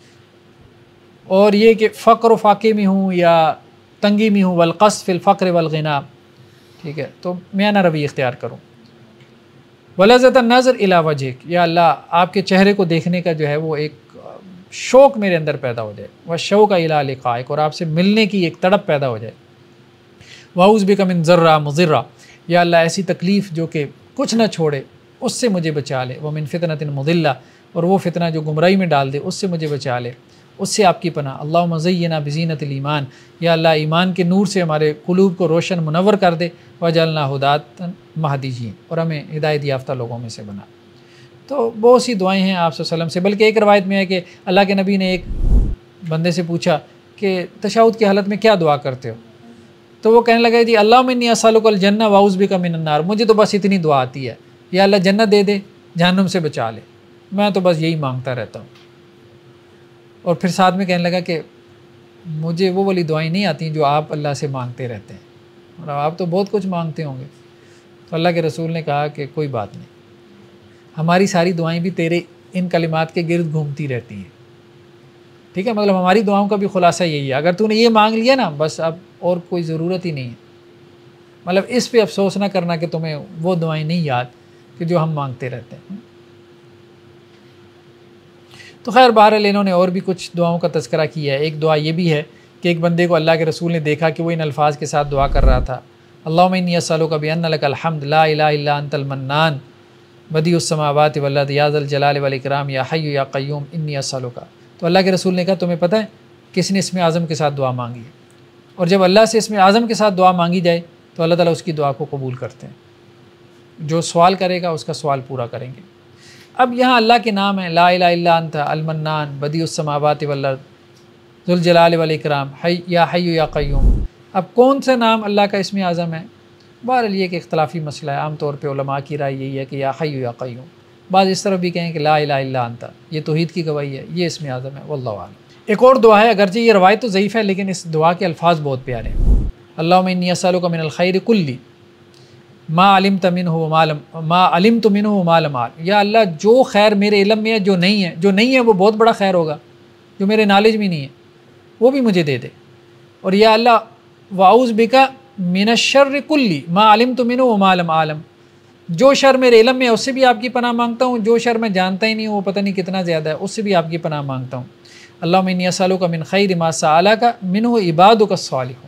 और ये कि फ़क्र व फ़ाक़े में हूँ या तंगी में हूँ, वलक़स्द फ़िल फ़क्र वल ग़िना, ठीक है, तो मियाना रवैया इख्तियार करूँ। वलज़्ज़त नज़र इला वजहिक, या अल्लाह आपके चेहरे को देखने का जो है वो एक शौक़ मेरे अंदर पैदा हो जाए। व शौक़ इला लिक़ाइक, और आपसे मिलने की एक तड़प पैदा हो जाए। वाउज़ बिका मिन ज़र्रा मुज़िर्रा, या अल्लाह ऐसी तकलीफ़ जो कि कुछ ना छोड़े उससे मुझे बचा ले। व मिन फ़ितनतिन मुदिल्ला, और वो फितना जो गुमराही में डाल दे उससे मुझे बचा ले, उससे आपकी पनाह। अल्लाहुम्मा ज़य्यिना बिज़ीनतिल ईमान, या अल्लाह ईमान के नूर से हमारे क़ुलूब को रोशन मुनव्वर कर दे। वजअलना हुदातन महदीयीन, और हमें हिदायत याफ्ता लोगों में से बना। तो बहुत सी दुआएं हैं आप सल्लल्लाहु अलैहि वसल्लम से, बल्कि एक रवायत में है कि अल्लाह के नबी ने एक बंदे से पूछा कि तशहुद की हालत में क्या दुआ करते हो, तो वो कहने लगा जी अल्लाहुम्मा इन्नी अस्अलुकल जन्नह व अऊज़ु बिका मिनन नार, मुझे तो बस इतनी दुआ आती है, या अल्लाह जन्नत दे दे, जहन्नुम से बचा ले, मैं तो बस यही मांगता रहता हूँ। और फिर साथ में कहने लगा कि मुझे वो वाली दुआएं नहीं आती जो आप अल्लाह से मांगते रहते हैं, और आप तो बहुत कुछ मांगते होंगे। तो अल्लाह के रसूल ने कहा कि कोई बात नहीं, हमारी सारी दुआएं भी तेरे इन कलिमात के गिर्द घूमती रहती हैं, ठीक है, मतलब हमारी दुआओं का भी खुलासा यही है, अगर तूने ये मांग लिया ना बस अब और कोई ज़रूरत ही नहीं है। मतलब इस पे अफसोस ना करना कि तुम्हें वो दुआएं नहीं याद कि जो हम मांगते रहते हैं। तो खैर बहरहाल इन्होंने और भी कुछ दुआओं का तज़किरा किया है। एक दुआ ये भी है कि एक बंदे को अल्लाह के रसूल ने देखा कि वो इन अल्फाज के साथ दुआ कर रहा था, अल्लाहुम्मा इन्नी अस्अलुका बिअन्ना लकल हम्द ला इलाहा इल्ला अंतल मन्नान बदीउस समावाति वल अर्द या ज़ल जलाल वल इकराम या हय्यु या क़य्यूम इन्नी अस्अलुका। तो अल्लाह के रसूल ने कहा तुम्हें पता है किसने इसमें आज़म के साथ दुआ मांगी है, और जब अल्लाह से इसमें आज़म के साथ दुआ मांगी जाए तो अल्लाह ताला उसकी दुआ को कबूल करते हैं, जो सवाल करेगा उसका सवाल पूरा करेंगे। अब यहाँ अल्लाह के नाम है, ला इलाहा इल्ला अंता अल मन्नान बदीउस समावाति वल अर्द ज़ुल जलाल वल इकराम हय या हय्यु या क़य्यूम। अब कौन सा नाम अल्लाह का इसमें आज़म है, बहरहाल ये कि इख्तलाफी मसला है। आम तौर पे उलमा की राय यही है कि या हय्यु या क़य्यूम, बाज़ इस तरह भी कहें कि ला इलाहा इल्ला अंता, ये तौहीद की गवाही है, ये इसमें आज़म है, वल्लाहु आलम। एक और दुआ है, अगरचे ये रवायत तो ज़ईफ़ है लेकिन इस दुआ के अल्फाज बहुत प्यारे हैं। अल्लाहुम्मा इन्नी अस्अलुका मिनल खैरि कुल्ली मा अलिमत मिन्हु व मालम मा अलिमतु मिन्हु व मा लम आलम, या अल्लाह जो खैर मेरे इल्म में है, जो नहीं है, जो नहीं है वो बहुत बड़ा खैर होगा, जो मेरे नॉलेज में नहीं है वो भी मुझे दे दे। और या अल्लाह वाउज़ बिका मिनश्शर्रि कुल्ली मा अलिमतु मिन्हु व मा लम आलम, जो शर मेरे इल्म में है उससे भी आपकी पनाह मांगता हूँ, जो शर मैं जानता ही नहीं हूँ वो पता नहीं कितना ज़्यादा है उससे भी आपकी पनाह मांगता हूँ। अल्लाहुम्मा इन्नी अस्अलुका मिन खैरि मा सअलका मिन्हु इबादुका सालिहून,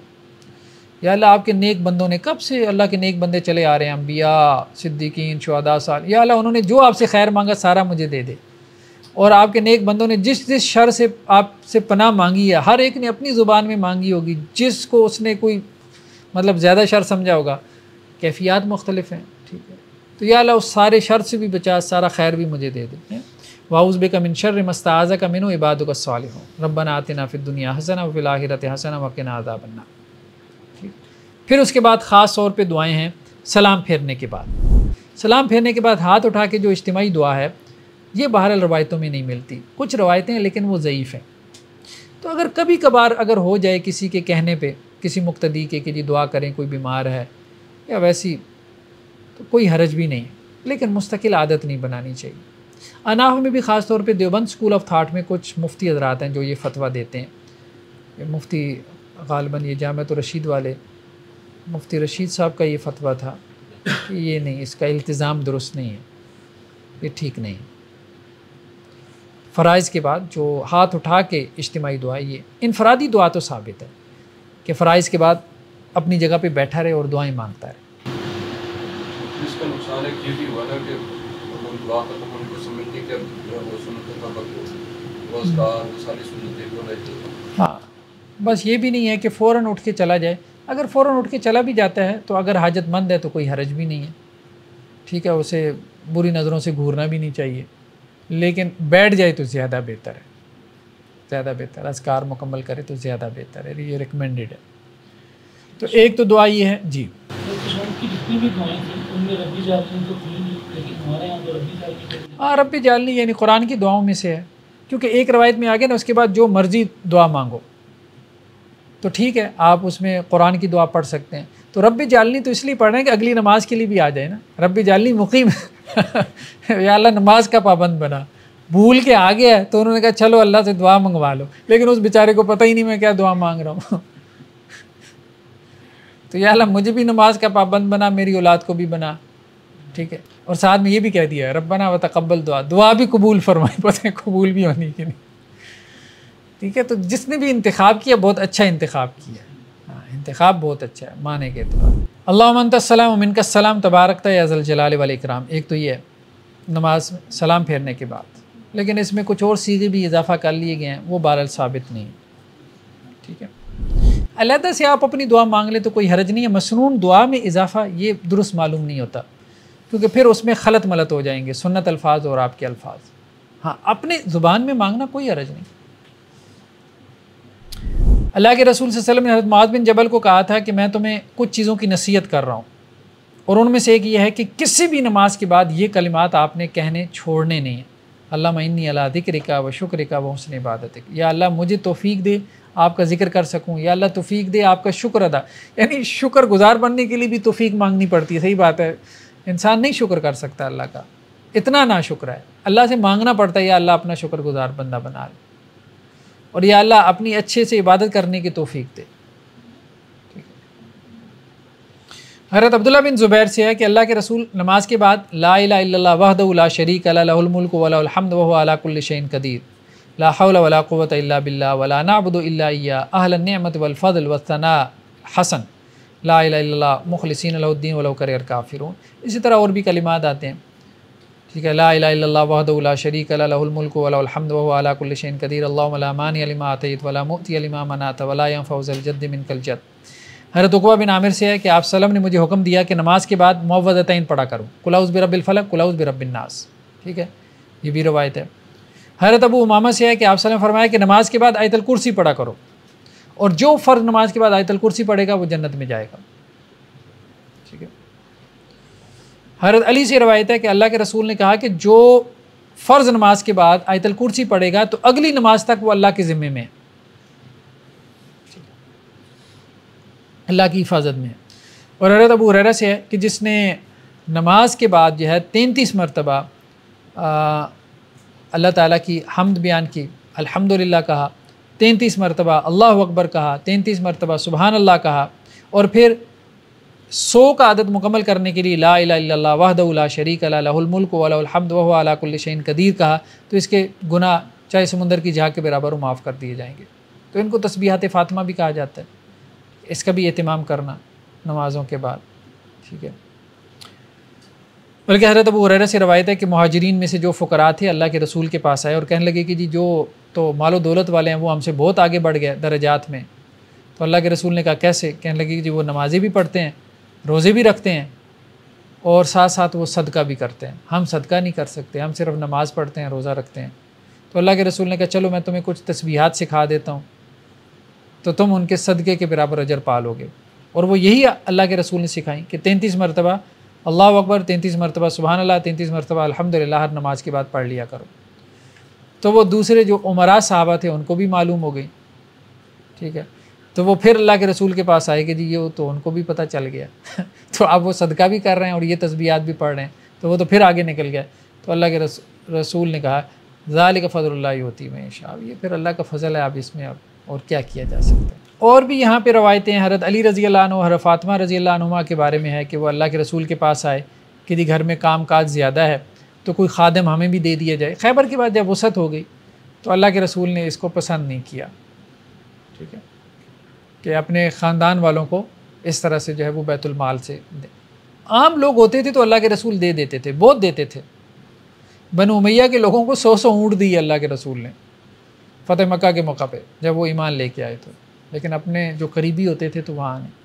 या अल्लाह आपके नेक बंदों ने, कब से अल्लाह के नेक बंदे चले आ रहे हैं, अम्बिया सिद्दीकीन शुहदा साल, या अल्लाह उन्होंने जो आपसे खैर मांगा सारा मुझे दे दे। और आपके नेक बंदों ने जिस जिस शर से आपसे पनाह मांगी है, हर एक ने अपनी ज़ुबान में मांगी होगी, जिसको उसने कोई मतलब ज़्यादा शर समझा होगा, कैफियत मुख्तलिफ हैं, ठीक है, तो या अल्लाह उस सारे शर से भी बचा, सारा खैर भी मुझे दे दे। वाउज़ बिका मिन शर्रि मस्तअज़का मिन्हु इबादुका सालिहून रब्बना आतिना फिद दुनिया हसना व फिल आखिरति हसना व क़िना अज़ाबन्नार। फिर उसके बाद ख़ास तौर पे दुआएं हैं सलाम फेरने के बाद। सलाम फेरने के बाद हाथ उठा के जो इज्तिमाई दुआ है ये बहरहाल रवायतों में नहीं मिलती। कुछ रवायतें हैं लेकिन वो ज़ईफ़ हैं। तो अगर कभी कभार अगर हो जाए किसी के कहने पे, किसी मुक्तदी के कि जी दुआ करें कोई बीमार है या वैसी, तो कोई हरज भी नहीं है, लेकिन मुस्तकिल आदत नहीं बनानी चाहिए। अनाफ में भी ख़ास तौर पे देवबंद स्कूल ऑफ थाट में कुछ मुफ्ती हजरात हैं जो ये फतवा देते हैं। ये मुफ्ती गालिबन ये जामिअत रशीद वाले मुफ्ती रशीद साहब का ये फतवा था कि ये नहीं, इसका इल्तिज़ाम दुरुस्त नहीं है, ये ठीक नहीं। फ़राइज़ के बाद जो हाथ उठा के इज्तिमाई दुआ, ये इनफरादी दुआ तो साबित है कि फ़राइज़ के बाद अपनी जगह पे बैठा रहे और दुआएं मांगता रहे। इसका नुकसान है ये भी हुआ ना कि लोग दुआ करते हैं उनको समझते कि वो सुन्नत का वक्त हो, वो उसका सारी सुन्नतें वो रहती हैं। हाँ, बस ये भी नहीं है कि फ़ौरन उठ के चला जाए। अगर फ़ौरन उठ के चला भी जाता है तो अगर हाजतमंद है तो कोई हरज भी नहीं है, ठीक है, उसे बुरी नज़रों से घूरना भी नहीं चाहिए, लेकिन बैठ जाए तो ज़्यादा बेहतर है, ज़्यादा बेहतर, अज़कार मुकम्मल करे तो ज़्यादा बेहतर है, ये रिकमेंडेड है। तो एक तो दुआ ये है जी, की जितनी भी दुआएं थी उनमें रब्बी जालनी तो थी नहीं, लेकिन हमारे यहाँ तो रब्बी जालनी, हाँ रब्बी जालनी यानी कुरान की दुआओं में से है, क्योंकि एक रवायत में आ गया ना उसके बाद जो मर्ज़ी दुआ मांगो, तो ठीक है आप उसमें कुरान की दुआ पढ़ सकते हैं। तो रब्बी जालनी तो इसलिए पढ़ रहे हैं कि अगली नमाज के लिए भी आ जाए ना, रब्बी जालनी मुकीम या अल्लाह नमाज का पाबंद बना, भूल के आ गया है तो उन्होंने कहा चलो अल्लाह से दुआ मंगवा लो, लेकिन उस बेचारे को पता ही नहीं मैं क्या दुआ मांग रहा हूँ तो या अल्लाह मुझे भी नमाज का पाबंद बना, मेरी औलाद को भी बना, ठीक है, और साथ में ये भी कह दिया रब्बना व तक़ब्बल दुआ, दुआ भी कबूल फरमाए, पता है कबूल भी होनी कि नहीं, ठीक है। तो जिसने भी इंतखाब किया बहुत अच्छा इंतखाब किया, हाँ इंतखाब बहुत अच्छा है माने के तो। अल्लाहुम्मा अंतस्सलाम व मिनकस्सलाम तबारकता या ज़ल जलाल वल इकराम, एक तो ये है नमाज सलाम फेरने के बाद, लेकिन इसमें कुछ और सीगे भी इजाफ़ा कर लिए गए हैं, वो बहरहाल साबित नहीं है, ठीक है। अलहदा से आप अपनी दुआ मांग ले तो कोई हरज नहीं है। मसनून दुआ में इजाफ़ा ये दुरुस्त मालूम नहीं होता, क्योंकि फिर उसमें खलत मलत हो जाएंगे सुन्नत अल्फाज और आपके अल्फाज। हाँ अपने ज़ुबान में मांगना कोई हरज नहीं। अल्लाह के रसूल सल्लल्लाहु अलैहि वसल्लम ने हज़रत मुआज़ बिन जबल को कहा था कि मैं तुम्हें कुछ चीज़ों की नसीहत कर रहा हूँ, और उनमें से एक ये है कि किसी भी नमाज के बाद ये कलिमात आपने कहने छोड़ने नहीं हैं। अल्लाहुम्मा इन्नी अला ज़िक्रिका व शुक्रिका व हुस्न इबादतिक, या अल्लाह मुझे तौफ़ीक दे आपका ज़िक्र कर सकूँ, या अल्लाह तौफ़ीक दे आपका शुक्र अदा, यानी शुक्र गुज़ार बनने के लिए भी तौफ़ीक मांगनी पड़ती है। सही बात है, इंसान नहीं शुक्र कर सकता अल्लाह का, इतना ना शुक्र है, अल्लाह से मांगना पड़ता है या अल्लाह अपना शुक्र गुज़ार बंदा बना ले, और या अल्लाह अपनी अच्छे से इबादत करने की तौफ़ीक दे। हज़रत अब्दुल्ला बिन ज़ुबैर से है कि अल्लाह के रसूल नमाज के बाद ला इलाहा इल्लल्लाह वहदहु ला शरीका लहु लहुल मुल्कु व लहुल हम्दु व हुवा अला कुल्लि शैइन क़दीर ला हौला वला कुव्वता इल्ला बिल्लाह वला नअबुदु इल्ला इय्याह अहलन निअमति वल फ़ज़ल वस्सना हसन ला इलाहा इल्लल्लाह मुख़लिसीन लहुद्दीन वलौ करिहल काफ़िरून। इसी तरह और भी कलिमात आते हैं, ठीक है। ला इलाहा इल्लल्लाह वहदहु ला शरीका लहु लहुल मुल्कु व लहुल हम्दु व हुवा अला कुल्लि शैइन क़दीर अल्लाहुम्मा ला मानिअ लिमा अतैत वला मुअतिय लिमा मनअत वला यनफ़उ ज़ल जद्दि मिनकल जद्द। हज़रत उक़बा बिन आमिर से है कि आप सल्लम ने मुझे हुक्म दिया कि नमाज के बाद मुअव्वज़तैन पढ़ा करूँ, कुल औज़ु बिरब्बिल फ़लक़ कुल औज़ु बिरब्बिन नास, ठीक है, ये भी रवायत है। हज़रत अबू उमामा से है कि आप सल्लम ने फरमाया कि नमाज के बाद आयतुल कुर्सी पढ़ा करो, और जो फ़र्ज़ नमाज के बाद आयतुल कुर्सी पढ़ेगा वो जन्नत में जाएगा, ठीक है। हज़रत अली से रवायत है कि अल्लाह के रसूल ने कहा कि जो फ़र्ज़ नमाज के बाद आयतुल कुर्सी पढ़ेगा तो अगली नमाज तक वो अल्लाह के ज़िम्मे में है, अल्लाह की हिफाजत में है। और हज़रत अबू हुरैरा से है कि जिसने नमाज के बाद जो है तैंतीस मरतबा अल्लाह ताला की हम्द बयान की, अल्हम्दुलिल्लाह कहा, तैंतीस मरतबा अल्लाहु अकबर कहा, तैंतीस मरतबा सुबहान अल्लाह कहा, और फिर सौ का आदत मुकम्मल करने के लिए ला इलाहा इल्लल्लाह वहदहु ला शरीका लहु लहुल मुल्कु व लहुल हम्दु व हुवा अला कुल्लि शैइन क़दीर कहा, तो इसके गुनाह चाहे समुंदर की झाग के बराबर माफ़ कर दिए जाएंगे। तो इनको तस्बीहात फ़ातिमा भी कहा जाता है, इसका भी एहतिमाम करना नमाज़ों के बाद, ठीक है। बल्कि हज़रत अबू हुरैरा से रवायत है कि मुहाजिरीन में से जो फ़ुक़रा थे अल्लाह के रसूल के पास आए और कहने लगे कि जी जो तो मालो दौलत वाले हैं वो हमसे बहुत आगे बढ़ गए दर्जात में। तो अल्लाह के रसूल ने कहा कैसे? कहने लगे कि जी वो नमाज़ें भी पढ़ते हैं, रोज़े भी रखते हैं, और साथ साथ वो सदका भी करते हैं। हम सदका नहीं कर सकते, हम सिर्फ नमाज़ पढ़ते हैं, रोज़ा रखते हैं। तो अल्लाह के रसूल ने कहा चलो मैं तुम्हें कुछ तस्बीहात सिखा देता हूँ, तो तुम उनके सदक़े के बराबर अजर पा लोगे। और वो यही अल्लाह के रसूल ने सिखाई कि तैंतीस मरतबा अल्लाह अकबर तैंतीस मरतबा, सुबहान अल्लाह तैंतीस मरतबा, अल्हम्दुलिल्लाह हर नमाज के बाद पढ़ लिया करो। तो वो दूसरे जो उमरा साहबा थे उनको भी मालूम हो गई, ठीक है। तो वो फिर अल्लाह के रसूल के पास आए कि जी ये तो उनको भी पता चल गया तो अब वो सदका भी कर रहे हैं और ये तस्बीहात भी पढ़ रहे हैं, तो वो तो फिर आगे निकल गया। तो अल्लाह के रस, रसूल ने कहा ज़ालिका फ़ज़लुल्लाहि युती में शाह, ये फिर अल्लाह का फ़ज़ल है, आप इसमें अब और क्या किया जा सकता है। और भी यहाँ पे रवायतें हैं, हज़रत अली रज़ी अल्लाह अन्हु, हज़रत फ़ातिमा रज़ी अल्लाह अन्हुमा के बारे में है कि वो अल्लाह के रसूल के पास आए कि जी घर में काम काज ज़्यादा है तो कोई खादिम हमें भी दे दिया जाए। खैबर के बाद जब वसअत हो गई तो अल्लाह के रसूल ने इसको पसंद नहीं किया, ठीक है, कि अपने ख़ानदान वालों को इस तरह से जो है वो बैतुल माल से दे। आम लोग होते थे तो अल्लाह के रसूल दे देते थे, बहुत देते थे। बनु उमैया के लोगों को सौ सौ ऊँट दी अल्लाह के रसूल ने फ़तेह मक्का के मौका पे जब वो ईमान लेके आए थे, लेकिन अपने जो करीबी होते थे तो वहाँ नहीं,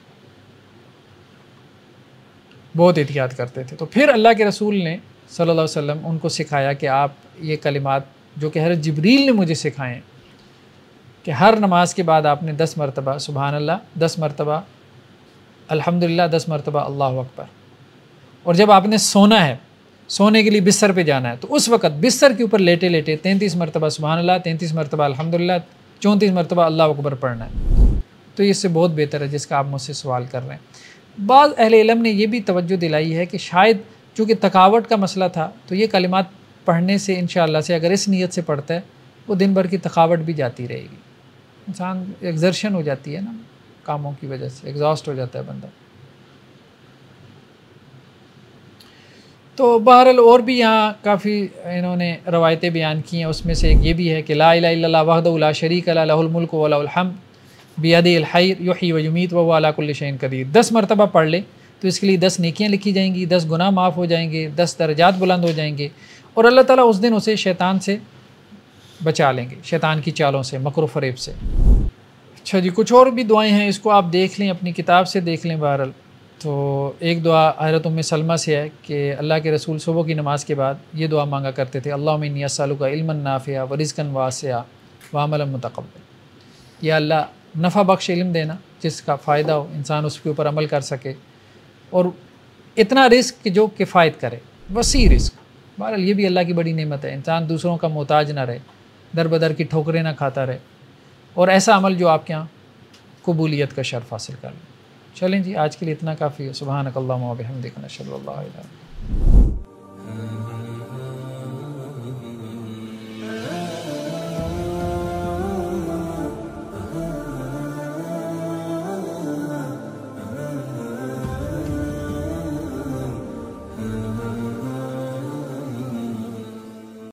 बहुत एहतियात करते थे। तो फिर अल्लाह के रसूल ने सल्लल्लाहु अलैहि वसल्लम उनको सिखाया कि आप ये कलिमात जो कि हज़रत जिब्रील ने मुझे सिखाए हैं कि हर नमाज के बाद आपने दस मरतबा सुबहान अल्लाह, दस मरतबा अल्हम्दुलिल्लाह, दस मरतबा अल्लाहु अकबर। और जब आपने सोना है, सोने के लिए बिस्तर पे जाना है, तो उस वक़्त बिस्तर के ऊपर लेटे लेटे तैंतीस मरतबा सुबहान अल्लाह, तैंतीस मरतबा अल्हम्दुलिल्लाह, चौंतीस मरतबा अल्लाहु अकबर पढ़ना है। तो इससे बहुत बेहतर है जिसका आप मुझसे सवाल कर रहे हैं। बाज़ अहले इल्म ने यह भी तवज्जो दिलाई है कि शायद चूँकि थकावट का मसला था तो ये कलिमात पढ़ने से इंशाअल्लाह से अगर इस नीयत से पढ़ता है वो दिन भर की थकावट भी जाती रहेगी। इंसान एक्सर्शन हो जाती है ना कामों की वजह से, एग्जॉस्ट हो जाता है बंदा। तो बहरहाल और भी यहाँ काफ़ी इन्होंने रवायतें बयान की हैं, उसमें से एक ये भी है कि ला इलाहा इल्लल्लाह वहदहु ला शरीका लहु लहुल मुल्कु व लहुल हम्द बियदिहिल खैर युहयी व युमीत व हुवा अला कुल्लि शैइन क़दीर। दस मरतबा पढ़ ले तो इसके लिए दस नेकियां लिखी जाएंगी, दस गुनाह माफ़ हो जाएंगे, दस दर्जात बुलंद हो जाएंगे और अल्लाह ताला उस दिन उसे शैतान से बचा लेंगे, शैतान की चालों से, मकर फ़रेब से। अच्छा जी, कुछ और भी दुआएं हैं, इसको आप देख लें, अपनी किताब से देख लें। बहरहाल तो एक दुआ हज़रत उम्मे सलमा से है कि अल्लाह के रसूल सुबह की नमाज़ के बाद ये दुआ मांगा करते थे, अल्लाहुम्मा इन्नी अस्अलुका इल्मन नाफ़िआ व रिज़्क़न वासिआ व अमलन मुतक़ब्बल। या अल्लाह नफ़ा बख्श इल्म देना जिसका फ़ायदा हो, इंसान उसके ऊपर अमल कर सके, और इतना रिस्क जो किफ़ायत करे, वसी रिस्क। बहरहाल ये भी अल्लाह की बड़ी नेमत है, इंसान दूसरों का मोहताज ना रहे, दर बदर की ठोकरें ना खाता रहे, और ऐसा अमल जो आपके यहाँ कबूलियत का शर्फ़ हासिल कर ले। चलें जी, आज के लिए इतना काफ़ी है। सुब्हानक अल्लाहुम्मा व बिहम्दिक नशहदु अल्ला इलाहा इल्ला अंत।